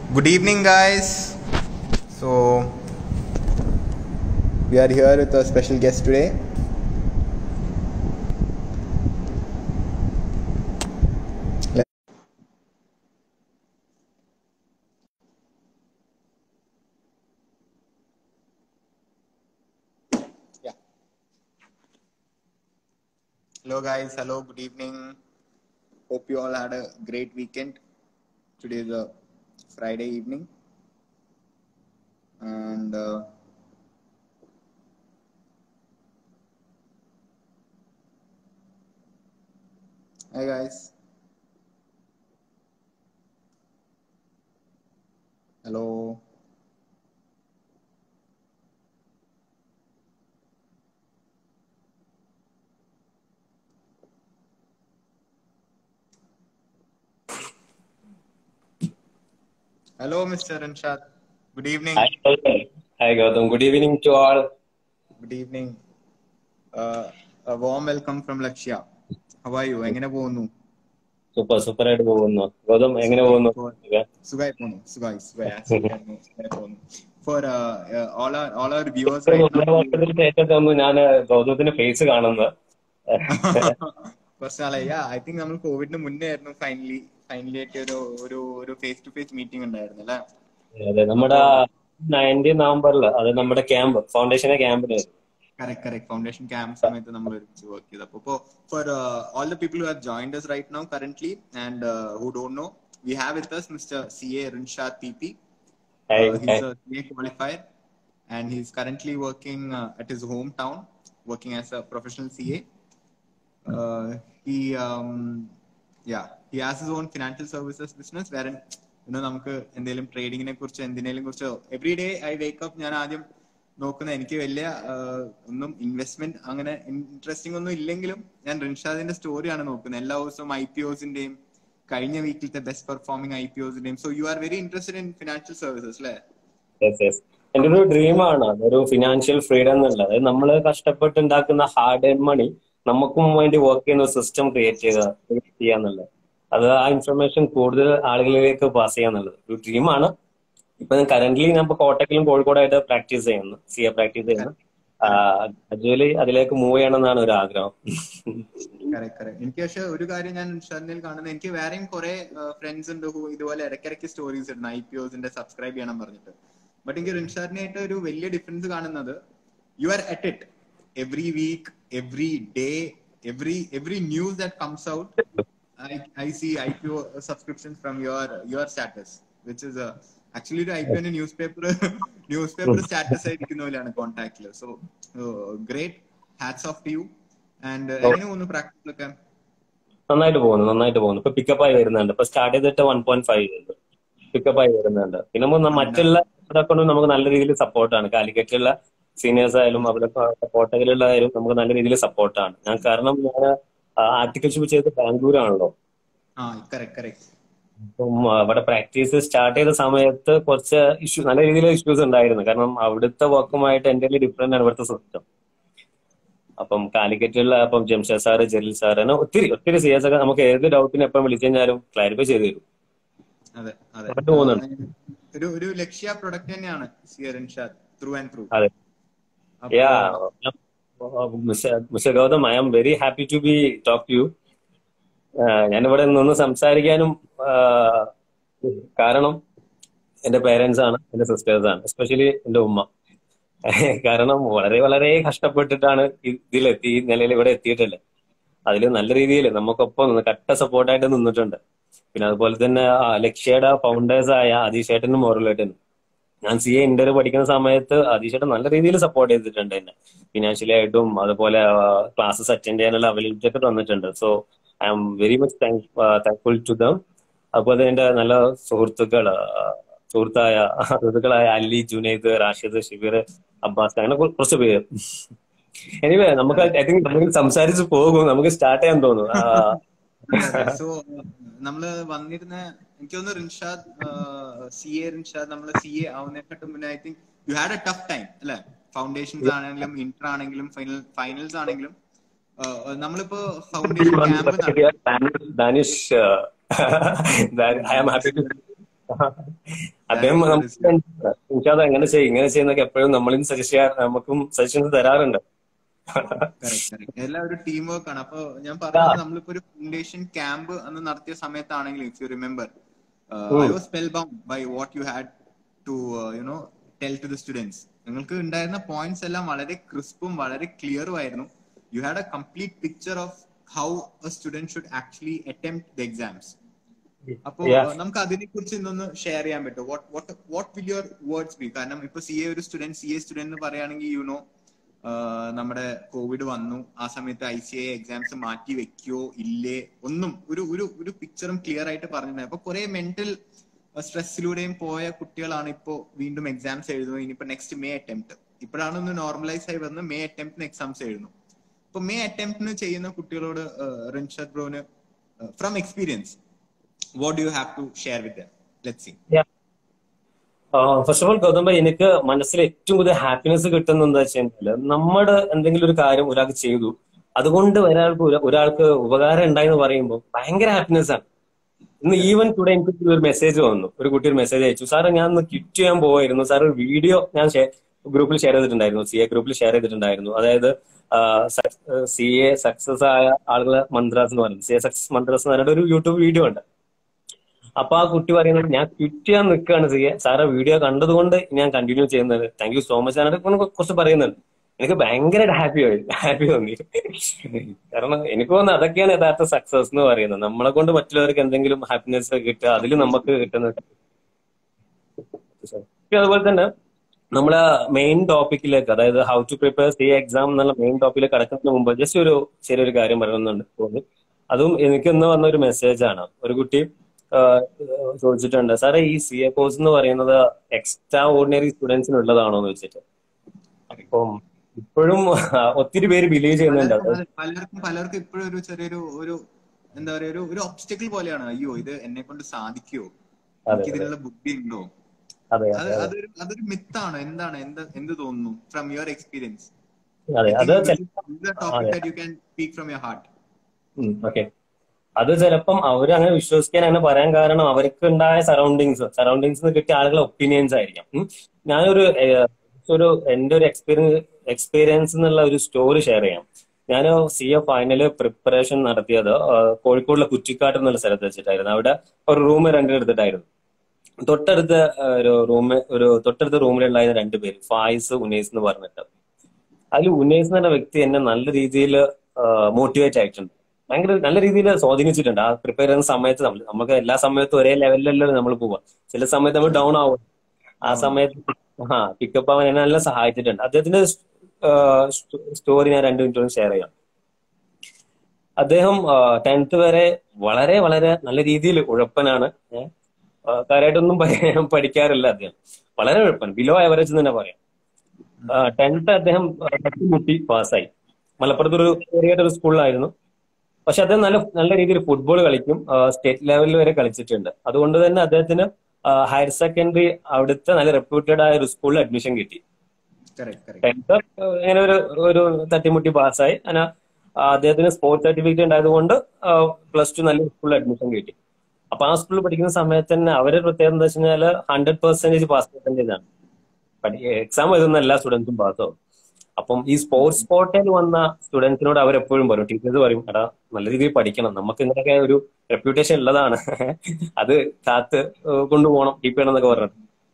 Good evening, guys. So, we are here with a special guest today. Yeah. Hello, guys. Hello. Good evening. Hope you all had a great weekend. Today is a Friday evening, and hi, guys. Hello. Hello, Mr. Anshad. Good Hi, evening. Gautam. Hi, Gautam. Good evening to all. Good evening. A warm welcome from Lakshya. How are you? എങ്ങനെ പോകുന്നു? Super ആയിട്ട് പോകുന്നു. ഗൗതം എങ്ങനെ Super. പോകുന്നു? സുഖായി പോകുന്നു. സുഖായി പോകുന്നു. For all our viewers right now, വർഷത്തിന് ശേഷം ഞാൻ ഗൗതമത്തിന്റെ ഫേസ് കാണുന്നത്. കുറച്ച് നാളായി. ഐ തിങ്ക് നമ്മൾ കോവിഡിന് മുന്നേ ആയിരുന്നു ഫൈനലി ആയിട്ട് ഒരു ഫേസ് ടു ഫേസ് മീറ്റിംഗ് ഉണ്ടായിരുന്നു അല്ലെ. അതെ, നമ്മുടെ അപ്പോ 19 നവംബറിൽ അത് നമ്മുടെ ഫൗണ്ടേഷന്റെ ക്യാമ്പിലായിരുന്നു. correct ഫൗണ്ടേഷൻ ക്യാമ്പ് സമയത്ത് നമ്മൾ ഒരുമിച്ച് വർക്ക് ചെയ്തു. അപ്പോൾ for all the people who have joined us right now currently and who don't know, we have with us Mr. CA Rinshad TP. He's a CA qualifier and he's currently working at his hometown, working as a professional CA. Uh, he he has his own financial services business wherein നമുക്ക് എന്തെങ്കിലും ട്രേഡിങ്ങിനെ കുറിച്ചോ എന്തിനേലും കുറിച്ചോ every day I wake up ഞാൻ ആദ്യം നോക്കുന്ന എനിക്ക് വലിയ ഒന്നും ഇൻവെസ്റ്റ്മെന്റ് അങ്ങനെ ഇൻട്രസ്റ്റിംഗ് ഒന്നും ഇല്ലെങ്കിലും ഞാൻ റിൻഷാദിന്റെ സ്റ്റോറിയാണ് നോക്കുന്നത് എല്ലാ ദിവസവും IPOസിന്റെയും കഴിഞ്ഞ വീക്കിലത്തെ ബെസ്റ്റ് പെർഫോമിംഗ് IPOസിന്റെയും. So you are very interested in financial services അല്ലേ? എന്റെ ഒരു ഡ്രീമാണ് ഒരു ഫിനാൻഷ്യൽ ഫ്രീഡം എന്നുള്ളത്. അതായത് നമ്മൾ കഷ്ടപ്പെട്ടുണ്ടാക്കുന്ന ഹാർഡ് ഏൺ മണി നമുക്കും വേണ്ടി വർക്ക് ചെയ്യുന്ന ഒരു സിസ്റ്റം ക്രിയേറ്റ് ചെയ്യാന്നുള്ളത്. അത് ആ ഇൻഫർമേഷൻ കൂടുതൽ ആളുകളിലേക്ക് പാസ് ചെയ്യാന്നുള്ളത് ഒരു ഡ്രീമാണ്. ഇപ്പൊ കറന്റ്ലി ഞാൻ കോട്ടക്കലും കോഴിക്കോടായിട്ട് പ്രാക്ടീസ് ചെയ്യുന്നു, CA പ്രാക്ടീസ് ചെയ്യുന്നു. ആക്ച്വലി അതിലേക്ക് മൂവ് ചെയ്യണമെന്നാണ് ഒരു ആഗ്രഹം. എനിക്ക് പക്ഷെ ഒരു കാര്യം ഞാൻ ഷർണിൽ കാണുന്നത്, എനിക്ക് വേറെയും കുറെ ഫ്രണ്ട്സ് ഉണ്ട് ഇതുപോലെ ഇടയ്ക്കിടയ്ക്ക് സ്റ്റോറീസ് ഇടുന്നു IPOസിന്റെ സബ്സ്ക്രൈബ് ചെയ്യണം പറഞ്ഞിട്ട്. ബട്ട് എനിക്ക് റിൻഷാദിനായിട്ട് ഒരു വലിയ ഡിഫറൻസ് കാണുന്നത്, you are at it every week, every day, every news that comes out. I see IPO subscriptions from your status, which is actually ഒരു IPO ന്യൂസ് പേപ്പർ സ്റ്റാറ്റസ് ആയിരിക്കുന്ന പോലെയാണ് കോൺടാക്റ്റില്. So great, hats off to you. And എങ്ങനെ പോകുന്നു practice ഒക്കെ? നന്നായിട്ട് പോകുന്നു. ഇപ്പൊ പിക്കപ്പ് ആയി വരുന്നുണ്ട്. ഇപ്പൊ സ്റ്റാർട്ട് ചെയ്തിട്ട് 1.5 പിക്കപ്പ് ആയി വരുന്നുണ്ട്. പിന്നെ മറ്റുള്ള ഇതൊക്കെ നമുക്ക് നല്ല രീതിയിൽ സപ്പോർട്ടാണ്. കാലിക്കറ്റിലുള്ള സീനിയേഴ്സ് ആയാലും അവിടെ കോട്ടകലുള്ളതായാലും നമുക്ക് നല്ല രീതിയിൽ സപ്പോർട്ടാണ്. കാരണം ഞാൻ ആർട്ടിക്കൽഷിപ്പ് ചെയ്ത് ബാംഗ്ലൂരാണല്ലോ. അപ്പം അവിടെ പ്രാക്ടീസ് സ്റ്റാർട്ട് ചെയ്ത സമയത്ത് കുറച്ച് നല്ല രീതിയിലുള്ള ഇഷ്യൂസ് ഉണ്ടായിരുന്നു. കാരണം അവിടുത്തെ വർക്കുമായിട്ട് എൻ്റെ ഡിഫറെന്റ് ആണ് ഇവിടുത്തെ സിസ്റ്റം. അപ്പം കാലിക്കറ്റുള്ള ജംഷദ് സാറ്, ജലീൽ സാറ്, അങ്ങനെ ഒത്തിരി CS ഒക്കെ നമുക്ക് ഏത് ഡൗട്ടിന് എപ്പം വിളിച്ചു കഴിഞ്ഞാലും ക്ലാരിഫൈ ചെയ്ത് തരും. ഒരു ലക്ഷ്യ പ്രൊഡക്റ്റ് തന്നെയാണ് ത്രൂ ആൻഡ് ത്രൂ. അതെ. Mister Gautam, I am very happy to be talk to you. ഞാനിവിടെ നിന്ന് സംസാരിക്കാനും കാരണം എന്റെ പേരൻസ് ആണ്, എന്റെ സിസ്റ്റേഴ്സ് ആണ്, എസ്പെഷ്യലി എന്റെ ഉമ്മ. കാരണം വളരെ കഷ്ടപ്പെട്ടിട്ടാണ് ഈ നിലയിൽ ഇവിടെ എത്തിയിട്ടല്ലേ. അതിൽ നല്ല രീതിയിൽ നമുക്കൊപ്പം കട്ട സപ്പോർട്ടായിട്ട് നിന്നിട്ടുണ്ട്. പിന്നെ അതുപോലെ തന്നെ ലക്ഷ്യയുടെ ഫൗണ്ടേഴ്സ് ആയ അതീഷേട്ടനും മോറലേട്ടനും. ഞാൻ CA ഇന്റർ പഠിക്കുന്ന സമയത്ത് അതീഷേട്ടൻ നല്ല രീതിയിൽ സപ്പോർട്ട് ചെയ്തിട്ടുണ്ട് എന്നെ ഫിനാൻഷ്യലി ആയിട്ടും. അതുപോലെ ക്ലാസ്സസ് അറ്റൻഡ് ചെയ്യാനുള്ള അവൈലബിലിറ്റി ഒക്കെ തന്നിട്ടുണ്ട്. So I am very much thankful to them. അതുപോലെ എന്റെ നല്ല സുഹൃത്തുക്കളായ അലി, ജുനൈദ്, റാഷിദ്, ഷിബിർ, അബ്ബാസ്, അങ്ങനെ കുറച്ച് പേര്. എനിവേ നമുക്ക് ഐ തിങ്ക് നമ്മൾ സംസാരിച്ച് പോകും. നമുക്ക് സ്റ്റാർട്ട് ചെയ്യാൻ തോന്നുന്നു. സോ നമ്മള് വന്നിരുന്ന എനിക്ക് തോന്നുന്നു റിൻഷാദ്, നമ്മള് CA ആവുന്നതിനെക്കാട്ടും മുന്നേ I think you had a tough time അല്ലെ? ഫൗണ്ടേഷൻസ് ആണെങ്കിലും ഇന്റർ ആണെങ്കിലും ഫൈനൽസ് ആണെങ്കിലും നമ്മളിപ്പോ foundation camp Danish, I am happy to അദ്ദേഹം നമുക്ക് എങ്ങനെ ചെയ്യും ഇങ്ങനെ ചെയ്യുന്നൊക്കെ എപ്പോഴും നമ്മളും സജസ്റ്റ് ചെയ്യാറ്, നമുക്കും സജഷൻസ് തരാറുണ്ട്. എല്ലാം ഒരു ടീം വർക്ക് ആണ്. അപ്പൊ ഞാൻ പറഞ്ഞത് നമ്മളിപ്പോ ഒരു ഫൗണ്ടേഷൻ ക്യാമ്പ് അന്ന് നടത്തിയ സമയത്താണെങ്കിൽ, if you remember, I was spellbound by what you had to you know tell to the students. നിങ്ങൾക്ക് ഉണ്ടായിരുന്ന പോയിന്റ്സ് എല്ലാം വളരെ ക്രിസ്പും വളരെ ക്ലിയറും ആയിരുന്നു. You had a complete picture of how a student should actually attempt the exams. അപ്പോ നമുക്ക് അതിനെ കുറിച്ച് ഇന്നൊന്ന് ഷെയർ ചെയ്യാൻ പറ്റുമോ? What will your words be? കാരണം ഇപ്പൊ സി എ സ്റ്റുഡന്റ് എന്ന് പറയുകയാണെങ്കിൽ യുനോ നമ്മുടെ കോവിഡ് വന്നു, ആ സമയത്ത് ICAI എക്സാംസ് മാറ്റി വെക്കോ ഇല്ലേ ഒന്നും ഒരു പിക്ചറും ക്ലിയർ ആയിട്ട് പറഞ്ഞിട്ടുണ്ടായി. അപ്പൊ കുറെ മെന്റൽ സ്ട്രെസ്സിലൂടെയും പോയ കുട്ടികളാണ് ഇപ്പോ വീണ്ടും എക്സാംസ് എഴുതുന്നത്. ഇനിയിപ്പോ നെക്സ്റ്റ് മെയ് അറ്റംപ്റ്റ് ഇപ്പോഴാണ് ഒന്ന് നോർമലൈസ് ആയി വന്ന് മെയ് അറ്റംപ്റ്റിന് എക്സാംസ് എഴുതുന്നു. ഇപ്പൊ മെയ് അറ്റംപ്റ്റിന് ചെയ്യുന്ന കുട്ടികളോട് റിൻഷാദ് ബ്രോന് from experience what do you have to share with them? Let's see. First of all Gautam, എനിക്ക് മനസ്സിൽ ഏറ്റവും കൂടുതൽ ഹാപ്പിനെസ് കിട്ടുന്ന എന്താ വെച്ച് കഴിഞ്ഞാല്, നമ്മുടെ എന്തെങ്കിലും ഒരു കാര്യം ഒരാൾക്ക് ചെയ്തു, അതുകൊണ്ട് ഒരാൾക്ക് ഉപകാരം ഉണ്ടായി എന്ന് പറയുമ്പോൾ ഭയങ്കര ഹാപ്പിനെസ് ആണ്. ഇന്ന് ഈവൻ ടുഡേ എനിക്ക് ഒരു മെസ്സേജ് വന്നു, ഒരു കുട്ടി ഒരു മെസ്സേജ് അയച്ചു, സാറ് ഞാൻ ഒന്ന് ക്വിറ്റ് ചെയ്യാൻ പോവായിരുന്നു സാർ, ഒരു വീഡിയോ ഞാൻ ഗ്രൂപ്പിൽ ഷെയർ ചെയ്തിട്ടുണ്ടായിരുന്നു, CA ഗ്രൂപ്പിൽ ഷെയർ ചെയ്തിട്ടുണ്ടായിരുന്നു. അതായത് CA സക്സസ് ആയ ആളുകളെ മന്ത്രാസ് എന്ന് പറയുന്നത്, CA സക്സസ് മന്ത്രാസ് എന്ന് പറഞ്ഞിട്ട് ഒരു യൂട്യൂബ് വീഡിയോ ഉണ്ട്. അപ്പൊ ആ കുട്ടി പറയുന്നത്, ഞാൻ ക്വിറ്റ് ചെയ്യാൻ നിൽക്കുകയാണ് CA, സാറെ വീഡിയോ കണ്ടതുകൊണ്ട് ഞാൻ കണ്ടിന്യൂ ചെയ്യുന്നത്, താങ്ക് യു സോ മച്ച് അതിനെ കുറിച്ച് പറയുന്നുണ്ട്. എനിക്ക് ഭയങ്കര ഹാപ്പി തോന്നി. കാരണം എനിക്ക് തോന്നുന്നു അതൊക്കെയാണ് യഥാർത്ഥ സക്സസ് എന്ന് പറയുന്നത്. നമ്മളെ കൊണ്ട് മറ്റുള്ളവർക്ക് എന്തെങ്കിലും ഹാപ്പിനെസ് കിട്ടുക, അതിൽ നമുക്ക് കിട്ടുന്നത്. അതുപോലെ തന്നെ നമ്മളെ മെയിൻ ടോപ്പിക്കിലേക്ക്, അതായത് how to prepare CA exam എന്നുള്ള മെയിൻ ടോപ്പിലേക്ക് കടക്കുന്നതിന് മുമ്പ് ജസ്റ്റ് ഒരു ചെറിയൊരു കാര്യം പറയുന്നുണ്ട് തോന്നി. അതും എനിക്ക് ഇന്ന് വന്ന ഒരു മെസ്സേജ് ആണ്. ഒരു കുട്ടി ചോദിച്ചിട്ടുണ്ട്, സാറേ ഈ CA കോഴ്സ് എന്ന് പറയുന്നത് എക്സ്ട്രാ ഓർഡിനറി സ്റ്റുഡൻസിനുള്ളതാണോ എന്ന് വെച്ചിട്ട്. അപ്പം ഇപ്പോഴും ഒത്തിരി പേര് ബിലീവ് ചെയ്യുന്നുണ്ട്. പലർക്കും ഇപ്പോഴും ഒരു ചെറിയൊരു എന്താ പറയാ ഒരു ഒബ്സ്റ്റക്കിൾ പോലെയാണ്. അയ്യോ, ഇത് എന്നെ കൊണ്ട് സാധിക്കുമോ, എനിക്ക് ഇതിനുള്ള ബുദ്ധി ഉണ്ടോ? അതൊരു മിത്താണ്. എന്ത് തോന്നുന്നു ഫ്രം യുവർ എക്സ്പീരിയൻസ്? ഓക്കെ, അത് ചിലപ്പം അവർ അങ്ങനെ വിശ്വസിക്കാൻ അങ്ങനെ പറയാൻ കാരണം അവർക്ക് ഉണ്ടായ സറൗണ്ടിങ്സ് കിട്ടിയ ആളുകളുടെ ഒപ്പീനിയൻസ് ആയിരിക്കാം. ഞാനൊരു എന്റെ ഒരു എക്സ്പീരിയൻസ് എന്നുള്ള ഒരു സ്റ്റോറി ഷെയർ ചെയ്യാം. ഞാൻ CA ഫൈനല് പ്രിപ്പറേഷൻ നടത്തിയത് കോഴിക്കോടിലെ കുറ്റിക്കാട്ട് എന്നുള്ള സ്ഥലത്ത് വെച്ചിട്ടായിരുന്നു. അവിടെ ഒരു റൂം റെന്റ് എടുത്തിട്ടായിരുന്നു. തൊട്ടടുത്ത റൂമിലുണ്ടായിരുന്ന 2 പേര്, ഫായിസ്, ഉനൈസ് എന്ന് പറഞ്ഞിട്ട്. അതിൽ ഉനൈസ് എന്ന വ്യക്തി എന്നെ നല്ല രീതിയിൽ മോട്ടിവേറ്റ് ആയിട്ടുണ്ട്, ഭയങ്കര നല്ല രീതിയിൽ സ്വാധീനിച്ചിട്ടുണ്ട്. ആ പ്രിപ്പയർ ചെയ്യുന്ന സമയത്ത് നമുക്ക് എല്ലാ സമയത്തും ഒരേ ലെവലിലല്ലോ നമ്മൾ പോവാം, ചില സമയത്ത് നമ്മൾ ഡൗൺ ആവും. ആ സമയത്ത് പിക്കപ്പ് ആവാൻ എന്നെ നല്ല സഹായിച്ചിട്ടുണ്ട്. അദ്ദേഹത്തിന്റെ സ്റ്റോറി ഞാൻ 2 മിനിറ്റോളം ഷെയർ ചെയ്യാം. അദ്ദേഹം 10th വരെ വളരെ വളരെ നല്ല രീതിയിൽ ഉഴപ്പനാണ്. കാര്യമായിട്ടൊന്നും പഠിക്കാറില്ല. അദ്ദേഹം വളരെ ഉഴപ്പൻ, ബിലോ ആവറേജ് തന്നെ പറയാം. 10th അദ്ദേഹം തട്ടിമുട്ടി പാസ്സായി. മലപ്പുറത്ത് ഒരു ചെറിയൊരു സ്കൂളിലായിരുന്നു. പക്ഷെ അദ്ദേഹം നല്ല രീതിയിൽ ഫുട്ബോൾ കളിക്കും, സ്റ്റേറ്റ് ലെവലിൽ വരെ കളിച്ചിട്ടുണ്ട്. അതുകൊണ്ട് തന്നെ അദ്ദേഹത്തിന് ഹയർ സെക്കൻഡറി അവിടുത്തെ നല്ല റെപ്യൂട്ടഡ് ആയ ഒരു സ്കൂളിൽ അഡ്മിഷൻ കിട്ടി. 10th ഇങ്ങനെ ഒരു തട്ടിമുട്ടി പാസ്സായി. അങ്ങനെ അദ്ദേഹത്തിന് സ്പോർട്സ് സർട്ടിഫിക്കറ്റ് ഉണ്ടായതുകൊണ്ട് +2 നല്ല സ്കൂളിൽ അഡ്മിഷൻ കിട്ടി. അപ്പൊ ആ സ്കൂളിൽ പഠിക്കുന്ന സമയത്ത് തന്നെ അവരുടെ പ്രത്യേകത എന്താ വെച്ച് കഴിഞ്ഞാൽ 100% പാസ് പെർസെന്റേജ് ആണ്. എക്സാം എഴുതുന്ന എല്ലാ സ്റ്റുഡൻസും പാസ്സാവും. അപ്പം ഈ സ്പോർട്സ് കോട്ടയിൽ വന്ന സ്റ്റുഡൻസിനോട് അവരെപ്പോഴും പറയും, ടീച്ചേഴ്സ് പറയും, എടാ നല്ല രീതിയിൽ പഠിക്കണം, നമുക്ക് ഇങ്ങനെയൊക്കെ ഒരു റെപ്യൂട്ടേഷൻ ഉള്ളതാണ്, അത് കാത്ത് കൊണ്ടുപോകണം, കീപ്പ് ചെയ്യണം എന്നൊക്കെ പറഞ്ഞു.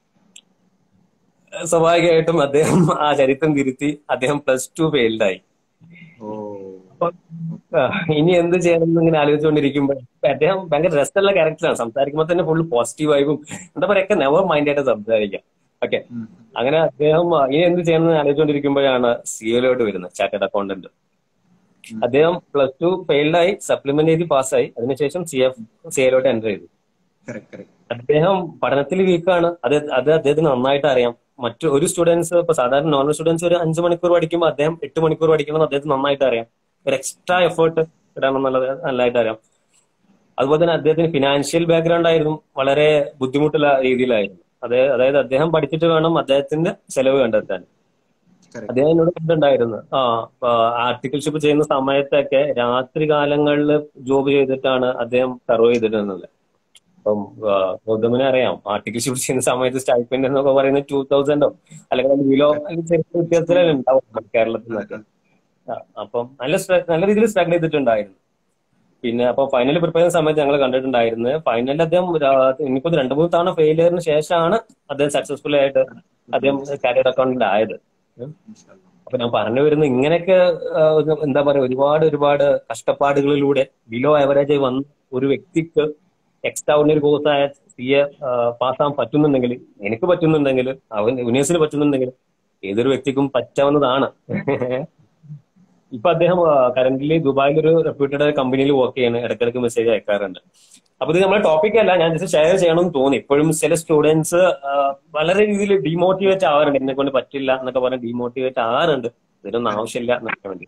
സ്വാഭാവികമായിട്ടും അദ്ദേഹം ആ ചരിത്രം തിരുത്തി അദ്ദേഹം +2 ഫെയിൽഡായി. അപ്പൊ ഇനി എന്ത് ചെയ്യണം എന്ന് ഇങ്ങനെ ആലോചിച്ചുകൊണ്ടിരിക്കുമ്പോൾ അദ്ദേഹം ഭയങ്കര രസമുള്ള ക്യാരക്ടറാണ്. സംസാരിക്കുമ്പോൾ തന്നെ ഫുള്ള് പോസിറ്റീവ് ആയും എന്താ പറയുക, നെവർ മൈൻഡ് ആയിട്ട് സംസാരിക്കാം. ഓക്കെ, അങ്ങനെ അദ്ദേഹം ഇനി എന്ത് ചെയ്യണം എന്ന് ആലോചിച്ചുകൊണ്ടിരിക്കുമ്പോഴാണ് CAയിലോട്ട് വരുന്നത്, ചാർട്ടേഡ് അക്കൗണ്ടന്റ്. അദ്ദേഹം +2 ഫെയിൽഡായി, സപ്ലിമെന്റ് ചെയ്ത് പാസ്സായി. അതിനുശേഷം CAയിലോട്ട് എൻ്റർ ചെയ്തു. അദ്ദേഹം പഠനത്തിൽ വീക്കാണ്, അത് അദ്ദേഹത്തിന് നന്നായിട്ട് അറിയാം. മറ്റു ഒരു സ്റ്റുഡൻസ്, ഇപ്പൊ സാധാരണ നോർമൽ സ്റ്റുഡൻസ് ഒരു 5 മണിക്കൂർ പഠിക്കുമ്പോൾ അദ്ദേഹം 8 മണിക്കൂർ പഠിക്കണം എന്ന് അദ്ദേഹത്തിന് നന്നായിട്ട് അറിയാം. ഒരു എക്സ്ട്രാ എഫേർട്ട് ഇടണം എന്നുള്ളത് നല്ലതായിട്ട് അറിയാം. അതുപോലെ തന്നെ അദ്ദേഹത്തിന് ഫിനാൻഷ്യൽ ബാക്ക്ഗ്രൗണ്ട് ആയിരുന്നു, വളരെ ബുദ്ധിമുട്ടുള്ള രീതിയിലായിരുന്നു. അതായത് അദ്ദേഹം പഠിച്ചിട്ട് വേണം അദ്ദേഹത്തിന്റെ ചെലവ് കണ്ടെത്താൻ. അദ്ദേഹം എന്നോട് കണ്ടിട്ടുണ്ടായിരുന്നു, ആർട്ടിക്കിൾഷിപ്പ് ചെയ്യുന്ന സമയത്തൊക്കെ രാത്രി കാലങ്ങളിൽ ജോബ് ചെയ്തിട്ടാണ് അദ്ദേഹം സർവ് ചെയ്തിരുന്നത്. അപ്പം ഗൗതമിനെ അറിയാം, ആർട്ടിക്കിൾ ഷൂട്ട് ചെയ്യുന്ന സമയത്ത് സ്റ്റൈപ്പൻഡ് എന്നൊക്കെ പറയുന്നത് 2000 അല്ലെങ്കിൽ അതിൽ ബിലോ ചെറിയ വ്യത്യാസത്തിലല്ലേ ഉണ്ടാവും കേരളത്തിൽ നിന്നൊക്കെ. അപ്പം നല്ല രീതിയിൽ സ്ട്രഗിൾ ചെയ്തിട്ടുണ്ടായിരുന്നു. പിന്നെ അപ്പൊ ഫൈനൽ പ്രിപ്പയർ ചെയ്യുന്ന സമയത്ത് ഞങ്ങൾ കണ്ടിട്ടുണ്ടായിരുന്നത് ഫൈനലിൽ അദ്ദേഹം എനിക്കൊന്ന് 2-3 തവണ ഫെയിലിയറിന് ശേഷമാണ് അദ്ദേഹം സക്സസ്ഫുൾ ആയിട്ട് അദ്ദേഹം കരിയർ അക്കൗണ്ടന്റ് ആയത്. അപ്പൊ ഞാൻ പറഞ്ഞു വരുന്നത് ഇങ്ങനെയൊക്കെ എന്താ പറയാ, ഒരുപാട് കഷ്ടപ്പാടുകളിലൂടെ ബിലോ ആവറേജ് വന്ന ഒരു വ്യക്തിക്ക് എക്സ്ട്രാ ഓർഡിനറി കോഴ്സായ CA പാസ്സാകാൻ പറ്റുന്നുണ്ടെങ്കിൽ, എനിക്ക് പറ്റുന്നുണ്ടെങ്കിൽ, അവൻ യൂണിവേഴ്സിന് പറ്റുന്നുണ്ടെങ്കിൽ ഏതൊരു വ്യക്തിക്കും പറ്റാവുന്നതാണ്. ഇപ്പൊ അദ്ദേഹം കറന്റ്ലി ദുബായിൽ ഒരു റെപ്യൂട്ടഡ് കമ്പനിയിൽ വർക്ക് ചെയ്യാണ്, ഇടയ്ക്കിടയ്ക്ക് മെസ്സേജ് അയക്കാറുണ്ട്. അപ്പൊ ഇത് നമ്മുടെ ടോപ്പിക് അല്ല, ഞാൻ ജസ്റ്റ് ഷെയർ ചെയ്യണമെന്ന് തോന്നി. ഇപ്പോഴും ചില സ്റ്റുഡൻസ് വളരെ രീതിയിൽ ഡിമോട്ടിവേറ്റ് ആവാറുണ്ട്, എന്നെ കൊണ്ട് പറ്റില്ല എന്നൊക്കെ പറഞ്ഞ് ഡിമോട്ടിവേറ്റ് ആവാറുണ്ട്. ഇതിനൊന്നും ആവശ്യമില്ല എന്നൊക്കെ വേണ്ടി.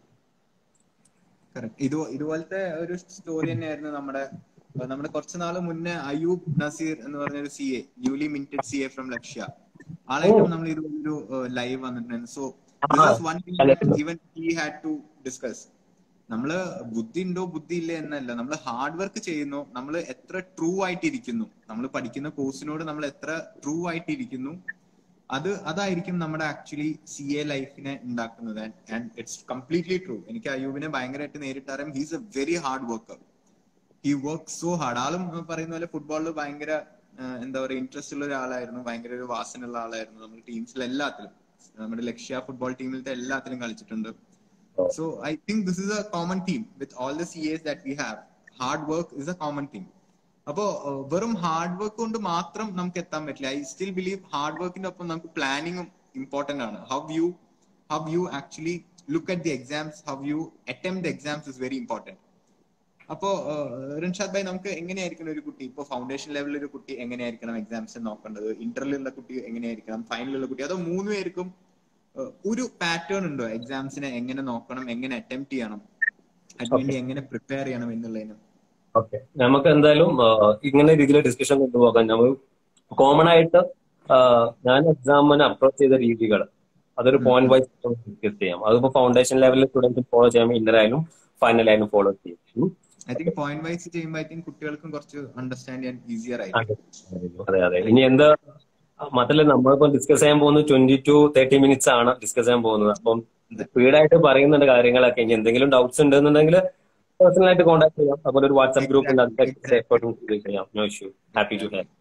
ഇതുപോലത്തെ ഒരു സ്റ്റോറി തന്നെയായിരുന്നു നമ്മുടെ കുറച്ച് നാള് മുന്നേ അയൂബ് നസീർ എന്ന് പറഞ്ഞൊരു CA, newly minted CA from Lakshya. ആളായിട്ടും നമ്മൾ ഇതൊരു ലൈവ് വന്നിട്ടുണ്ടായിരുന്നു. So this was one thing that even he had to discuss. നമ്മള് ബുദ്ധി ഉണ്ടോ ബുദ്ധി ഇല്ല എന്നല്ല, നമ്മൾ ഹാർഡ് വർക്ക് ചെയ്യുന്നു, നമ്മൾ എത്ര ട്രൂ ആയിട്ടിരിക്കുന്നു, നമ്മൾ പഠിക്കുന്ന കോഴ്സിനോട് നമ്മൾ എത്ര ട്രൂ ആയിട്ടിരിക്കുന്നു, അതായിരിക്കും നമ്മുടെ ആക്ച്വലി CA ലൈഫിനെ ഉണ്ടാക്കുന്നത്. And it's completely true. എനിക്ക് അയ്യൂബിനെ ഭയങ്കരമായിട്ട് നേരിട്ടറിയാം. He's a very hard worker. He work so hard. ആളും പറയുന്ന പോലെ ഫുട്ബോളിൽ ഭയങ്കര എന്താ പറയുക ഇൻട്രസ്റ്റ് ഉള്ള ഒരാളായിരുന്നു, ഭയങ്കര ഒരു വാസനുള്ള ആളായിരുന്നു. നമ്മുടെ ടീംസിൽ എല്ലാത്തിലും, നമ്മുടെ ലക്ഷ്യ ഫുട്ബോൾ ടീമിലത്തെ എല്ലാത്തിലും കളിച്ചിട്ടുണ്ട്. So I think this is a common theme with all the CAs that we have. Hard work is a common theme. അപ്പോ വെറും ഹാർഡ് വർക്ക് കൊണ്ട് മാത്രം നമുക്ക് എത്താൻ പറ്റില്ല. ഐ സ്റ്റിൽ ബിലീവ് ഹാർഡ് വർക്കിന്റെ ഒപ്പം നമുക്ക് പ്ലാനിങ്ങും ഇമ്പോർട്ടന്റ് ആണ്. How you actually look at the exams, how you attempt the exams is very important. അപ്പോ റിൻഷാദ് ഭായ്, നമുക്ക് എങ്ങനെയായിരിക്കണം ഒരു കുട്ടി ഇപ്പൊ ഫൗണ്ടേഷൻ ലെവലിൽ ഒരു കുട്ടി എങ്ങനെയായിരിക്കണം എക്സാംസ് നോക്കേണ്ടത്, ഇന്റർവ്യൂലുള്ള കുട്ടി എങ്ങനെയായിരിക്കണം, ഫൈനലുള്ള കുട്ടി, അതോ മൂന്ന് പേർക്കും ഒരു പാറ്റേൺ ഉണ്ടോ എക്സാംസിനെ എങ്ങനെ നോക്കണം, എങ്ങനെ അറ്റംപ്റ്റ് ചെയ്യണം, അതിനുവേണ്ടി എങ്ങനെ പ്രിപ്പയർ ചെയ്യണം എന്നുള്ളതിന്? ഓക്കെ, നമുക്ക് എന്തായാലും ഇങ്ങനെ രീതിയിൽ ഡിസ്കഷൻ കൊണ്ടുപോകാൻ നമ്മൾ കോമൺ ആയിട്ട് ഞാൻ എക്സാമിന് അപ്രോച്ച് ചെയ്ത രീതികൾ അതൊരു പോയിന്റ് വൈസ് ഡിസ്കസ് ചെയ്യാം. അതിപ്പോ ഫൗണ്ടേഷൻ ലെവലിൽ സ്റ്റുഡൻസ് ഫോളോ ചെയ്യാൻ ഇന്റർ ആയാലും ഫൈനൽ ആയാലും ഫോളോ ചെയ്യും. ഐ തിങ്ക് പോയിന്റ് വൈസ് ചെയ്യുമ്പോൾ ഐ തിങ്ക് കുട്ടികൾക്കും കുറച്ച് അണ്ടർസ്റ്റാൻഡ് ചെയ്യാൻ ഈസിയർ ആയിരിക്കും. അതെ. ഇനി എന്താ മാത്രമല്ല, നമ്മളിപ്പോ ഡിസ്കസ് ചെയ്യാൻ പോകുന്നത് 20 to 30 മിനിറ്റ്സ് ആണ് ഡിസ്കസ് ചെയ്യാൻ പോകുന്നത്. അപ്പം സ്പീഡായിട്ട് പറയുന്നുണ്ട് കാര്യങ്ങളൊക്കെ. ഇനി എന്തെങ്കിലും ഡൗട്ട്സ് ഉണ്ടെന്നുണ്ടെങ്കിൽ പേഴ്സണൽ ആയിട്ട് കോൺടാക്ട് ചെയ്യാം. അതുപോലെ ഒരു വാട്സ്ആപ്പ് ഗ്രൂപ്പ് ഉണ്ട്, അതിലേക്ക് ചെയ്യാം. No issue, happy to have.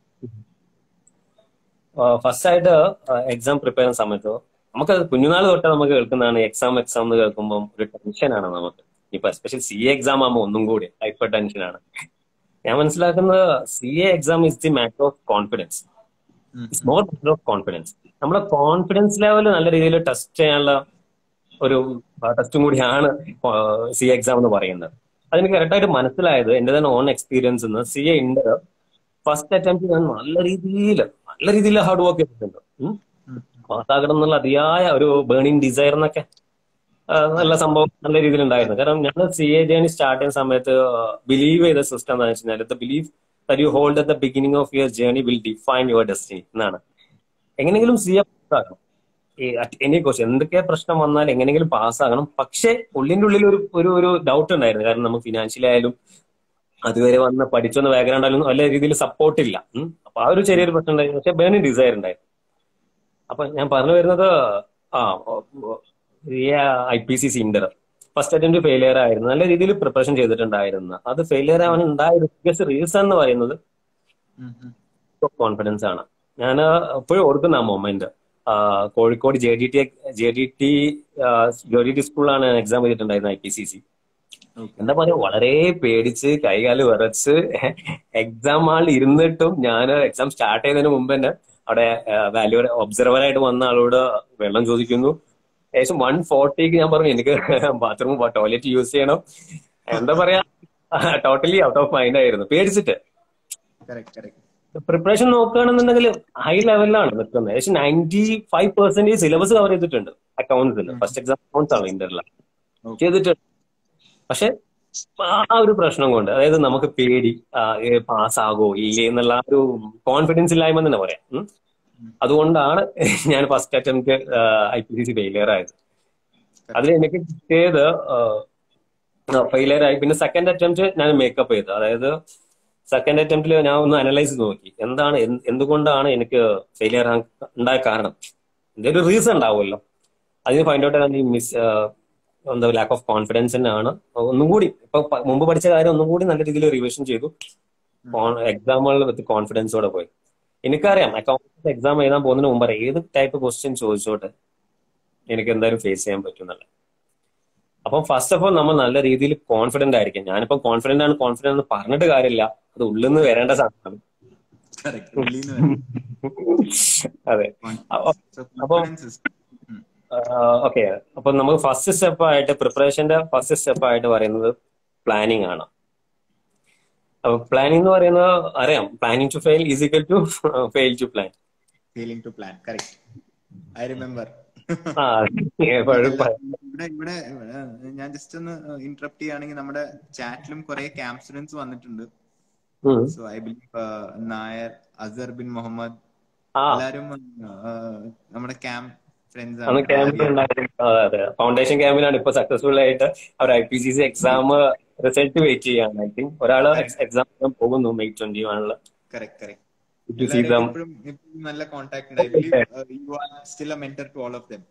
First ആയിട്ട് എക്സാം പ്രിപ്പയർ ചെയ്യുന്ന സമയത്ത് നമുക്ക് കുഞ്ഞുനാൾ തൊട്ട് നമുക്ക് കേൾക്കുന്നതാണ് എക്സാം എന്ന് കേൾക്കുമ്പോൾ ഒരു ടെൻഷനാണ് നമുക്ക്. ഇപ്പൊ എസ്പെഷ്യലി CA എക്സാം ആകുമ്പോൾ ഒന്നും കൂടി ഹൈപ്പർ ടെൻഷനാണ്. ഞാൻ മനസ്സിലാക്കുന്നത് CA exam is the matter of confidence. It's more matter of confidence. നമ്മുടെ കോൺഫിഡൻസ് ലെവൽ നല്ല രീതിയിൽ ടെസ്റ്റ് ചെയ്യാനുള്ള ഒരു ടെസ്റ്റും കൂടിയാണ് CA എക്സാം എന്ന് പറയുന്നത്. അതെനിക്ക് കറക്റ്റായിട്ട് മനസ്സിലായത് എന്റെ തന്നെ ഓൺ എക്സ്പീരിയൻസ് നിന്ന് CA ഉണ്ട് ഫസ്റ്റ് അറ്റംപ്റ്റ് ഞാൻ നല്ല രീതിയിൽ ഹാർഡ് വർക്ക് ചെയ്തിട്ടുണ്ട്. പാസ്സാകണം എന്നുള്ള അതിയായ ഒരു ബേണിംഗ് ഡിസയർ എന്നൊക്കെ നല്ല സംഭവം നല്ല രീതിയിൽ ഉണ്ടായിരുന്നു. കാരണം ഞാൻ CA ജേണി സ്റ്റാർട്ട് ചെയ്യുന്ന സമയത്ത് ബിലീവ് ചെയ്ത സിസ്റ്റം എന്താണെന്ന് വെച്ച് കഴിഞ്ഞാൽ the belief that you hold at the beginning of your journey will define your destiny എന്നാണ്. എങ്ങനെയെങ്കിലും CA പാസ്സാകണം, എനി കോഴ്സ് എന്തൊക്കെ പ്രശ്നം വന്നാൽ എങ്ങനെയെങ്കിലും പാസ്സാകണം. പക്ഷെ ഉള്ളിന്റെ ഉള്ളിൽ ഒരു ഡൗട്ട് ഉണ്ടായിരുന്നു. കാരണം നമുക്ക് ഫിനാൻഷ്യലി ആയാലും അതുവരെ വന്ന് പഠിച്ചൊന്ന് ബാക്ക്ഗ്രൗണ്ട് ആയാലും നല്ല രീതിയിൽ സപ്പോർട്ടില്ല. അപ്പൊ ആ ഒരു ചെറിയൊരു പ്രശ്നം ഉണ്ടായിരുന്നു. പക്ഷെ ബേണിംഗ് ഡിസയർ ഉണ്ടായിരുന്നു. അപ്പൊ ഞാൻ പറഞ്ഞു വരുന്നത് IPCC inter first attempt failure ആയിരുന്നു. നല്ല രീതിയിൽ പ്രിപ്പറേഷൻ ചെയ്തിട്ടുണ്ടായിരുന്നു. അത് ഫെയിലിയർ ആവാൻ ഉണ്ടായ ബിഗ്ഗസ്റ്റ് റീസൺ എന്ന് പറയുന്നത് കോൺഫിഡൻസ് ആണ്. ഞാൻ എപ്പോഴും ഓർക്കുന്ന ആ മൊമെന്റ് കോഴിക്കോട് JDT സ്കൂളിലാണ് എക്സാം ചെയ്തിട്ടുണ്ടായിരുന്നത് IPCC. എന്താ പറയാ, വളരെ പേടിച്ച് കൈകാല് വിറച്ച് എക്സാം ഹാളിൽ ഇരുന്നിട്ടും ഞാൻ എക്സാം സ്റ്റാർട്ട് ചെയ്യുന്നതിന് മുമ്പ് തന്നെ അവിടെ വാല്യൂ ഒബ്സർവറായിട്ട് വന്ന ആളോട് വെള്ളം ചോദിക്കുന്നു. ഏകദേശം 140 ഞാൻ പറഞ്ഞു എനിക്ക് ബാത്റൂം ടോയ്ലറ്റ് യൂസ് ചെയ്യണം. എന്താ പറയാ, ടോട്ടലി ഔട്ട് ഓഫ് മൈൻഡ് ആയിരുന്നു പേടിച്ചിട്ട്. പ്രിപ്പറേഷൻ നോക്കുകയാണെന്നുണ്ടെങ്കിൽ ഹൈ ലെവലിലാണ് നിൽക്കുന്നത്. ഏകദേശം 95% സിലബസ് കവർ ചെയ്തിട്ടുണ്ട് അക്കൗണ്ട്സിൽ. ഫസ്റ്റ് എക്സാം അക്കൗണ്ട്സ് ആണ് ഇന്റർല ചെയ്തിട്ടുണ്ട്. പക്ഷെ ആ ഒരു പ്രശ്നം കൊണ്ട്, അതായത് നമുക്ക് പേടി പാസ്സാകോ ഇല്ലേ എന്നുള്ള ഒരു കോൺഫിഡൻസ് ഇല്ലായ്മ തന്നെ പറയാം. അതുകൊണ്ടാണ് ഞാൻ ഫസ്റ്റ് അറ്റംപ്റ്റ് IPCC ഫെയിലിയർ ആയത്. അതിൽ എനിക്ക് കിട്ടിയത് ഫെയിലിയർ ആയി. പിന്നെ സെക്കൻഡ് അറ്റംപ്റ്റ് ഞാൻ മേക്കപ്പ് ചെയ്തു. അതായത് സെക്കൻഡ് അറ്റംപ്റ്റിൽ ഞാൻ ഒന്ന് അനലൈസ് നോക്കി എന്താണ് എന്തുകൊണ്ടാണ് എനിക്ക് ഫെയിലിയർ ഉണ്ടായ കാരണം. എന്തെങ്കിലും ഒരു റീസൺ ഉണ്ടാവുമല്ലോ. അതിന് ഫൈൻഡ് ഔട്ട് ആണ് ഈ എന്താ ലാക്ക് ഓഫ് കോൺഫിഡൻസ് തന്നെയാണ്. ഒന്നും കൂടി ഇപ്പൊ മുമ്പ് പഠിച്ച കാര്യം ഒന്നും കൂടി നല്ല രീതിയിൽ റിവിഷൻ ചെയ്തു. എക്സാമുകളിൽ വിത്ത് കോൺഫിഡൻസോടെ പോയി. എനിക്കറിയാം അക്കൗണ്ട്സ് എക്സാം എഴുതാൻ പോകുന്നതിന് മുമ്പ് ഏത് ടൈപ്പ് ക്വസ്റ്റ്യൻ ചോദിച്ചോട്ടെ എനിക്ക് എന്തായാലും ഫേസ് ചെയ്യാൻ പറ്റും എന്നുള്ളത്. അപ്പം ഫസ്റ്റ് ഓഫ് ഓൾ നമ്മൾ നല്ല രീതിയിൽ കോൺഫിഡന്റ് ആയിരിക്കും. ഞാനിപ്പോ കോൺഫിഡന്റ് എന്ന് പറഞ്ഞിട്ട് കാര്യമില്ല, അത് ഉള്ളിൽ നിന്ന് വരേണ്ട സാധനമാണ്. അതെ. അപ്പൊ ഓക്കെ, അപ്പൊ നമുക്ക് ഫസ്റ്റ് സ്റ്റെപ്പ് ആയിട്ട് പ്രിപ്പറേഷന്റെ ഫസ്റ്റ് സ്റ്റെപ്പ് ആയിട്ട് പറയുന്നത് പ്ലാനിങ് ആണ്. അപ്പൊ പ്ലാനിങ് എന്ന് പറയുന്നത് അറിയാം, planning to fail is equal to fail to plan. Failing to plan, correct. I remember. ഇവിടെ ഞാൻ ജസ്റ്റ് ഒന്ന് ഇന്ററപ്റ്റ് ചെയ്യുകയാണെങ്കിൽ നമ്മുടെ ചാറ്റിലും കുറെ ക്യാമ്പ് സ്റ്റുഡൻസ് വന്നിട്ടുണ്ട്. So I believe Nair, Azar bin Muhammad, എല്ലാരും നമ്മുടെ ക്യാമ്പ് ഫ്രണ്ട്സ് ആണ്. ഫൗണ്ടേഷൻ ക്യാമ്പിലാണ് ഇപ്പൊ സക്സസ്ഫുൾ ആയിട്ട് അവർ IPCC എക്സാം റിസൾട്ട് വെയിറ്റ് ചെയ്യാണ്. ഐ തിങ്ക് ഒരാള് എക്സാം പോകുന്നു May 21. നല്ല കോൺടാക്ട് ഉണ്ട്. I believe you are still A mentor to all of them.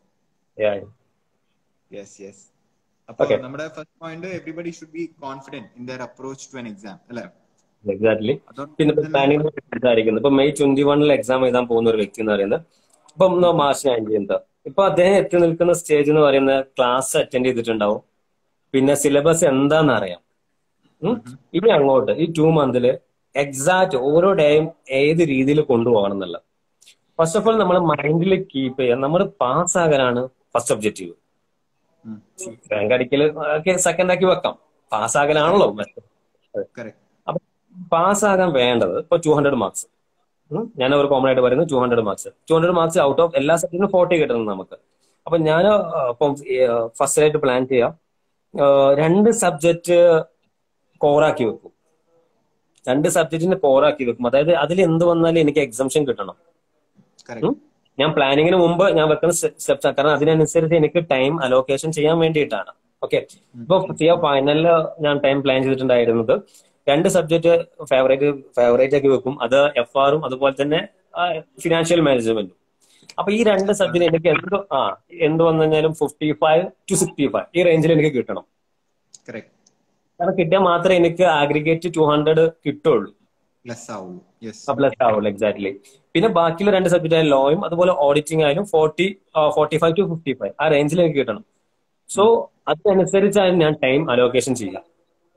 Yes. അപ്പൊ നമ്മുടെ first point, everybody should be confident in their approach to an exam, അല്ലേ? Exactly. പിന്നെ planning സംസാരിക്കുന്നത് ഇപ്പൊ May 21 എക്സാം എഴുതാൻ പോകുന്ന ഒരു വ്യക്തി എന്ന് പറയുന്നത് ഇപ്പൊ March 19. ഇപ്പൊ അദ്ദേഹം എത്തി നിൽക്കുന്ന സ്റ്റേജ് എന്ന് പറയുന്നത് ക്ലാസ് അറ്റൻഡ് ചെയ്തിട്ടുണ്ടാവും, പിന്നെ സിലബസ് എന്താന്ന് അറിയാം. ഇനി അങ്ങോട്ട് ഈ 2 മന്തില് എക്സാക്ട് ഓരോ ഡേയും ഏത് രീതിയിൽ കൊണ്ടുപോകണം എന്നുള്ള ഫസ്റ്റ് ഓഫ് ഓൾ നമ്മൾ മൈൻഡിൽ കീപ്പ് ചെയ്യാം. നമ്മൾ പാസ്സാകാനാണ് ഫസ്റ്റ് ഒബ്ജക്റ്റീവ്. റാങ്ക് അടിക്കല് സെക്കൻഡ് ആക്കി വെക്കാം, പാസ്സാകലാണല്ലോ. അപ്പൊ പാസ്സാകാൻ വേണ്ടത് ഇപ്പൊ 200 മാർക്സ്. ഞാൻ ഒരു കോമൺ ആയിട്ട് പറയുന്നത് 200 മാർക്സ് ഔട്ട് ഓഫ് എല്ലാ സബ്ജക്റ്റിനും 40 കിട്ടുന്നത് നമുക്ക്. അപ്പൊ ഞാൻ ഇപ്പം ഫസ്റ്റ് ആയിട്ട് പ്ലാൻ ചെയ്യാം, 2 സബ്ജക്റ്റ് കോറാക്കി വെക്കും. 2 സബ്ജക്റ്റിന് കോറാക്കി വെക്കും. അതായത് അതിൽ എന്ത് വന്നാലും എനിക്ക് എക്സംഷൻ കിട്ടണം. ഞാൻ പ്ലാനിങ്ങിന് മുമ്പ് ഞാൻ വെക്കുന്ന സ്റ്റെപ്സ്, കാരണം അതിനനുസരിച്ച് എനിക്ക് ടൈം അലോക്കേഷൻ ചെയ്യാൻ വേണ്ടിയിട്ടാണ്. ഓക്കെ. ഇപ്പൊ ഫൈനലില് ഞാൻ ടൈം പ്ലാൻ ചെയ്തിട്ടുണ്ടായിരുന്നത് 2 സബ്ജക്ട് ഫേവറേറ്റ് ആക്കി വെക്കും. അത് FRഉം അതുപോലെ തന്നെ ഫിനാൻഷ്യൽ മാനേജ്മെന്റും. അപ്പൊ ഈ 2 സബ്ജക്ട് എനിക്ക് എന്ത് വന്നു കഴിഞ്ഞാലും 55 to 65 ഈ റേഞ്ചിൽ എനിക്ക് കിട്ടണം. കാരണം കിട്ടിയാൽ മാത്രമേ എനിക്ക് ആഗ്രിഗേറ്റ് 200 കിട്ടുള്ളൂ, പ്ലസ് ആവുള്ളൂ. എക്സാക്ട്ലി. പിന്നെ ബാക്കിയുള്ള 2 സബ്ജക്റ്റ് ആയാലും ലോയും അതുപോലെ ഓഡിറ്റിംഗ് ആയാലും 45 to 55 ആ റേഞ്ചിൽ എനിക്ക് കിട്ടണം. സോ അതിനനുസരിച്ചാണ് ഞാൻ ടൈം അലോക്കേഷൻ ചെയ്യാം.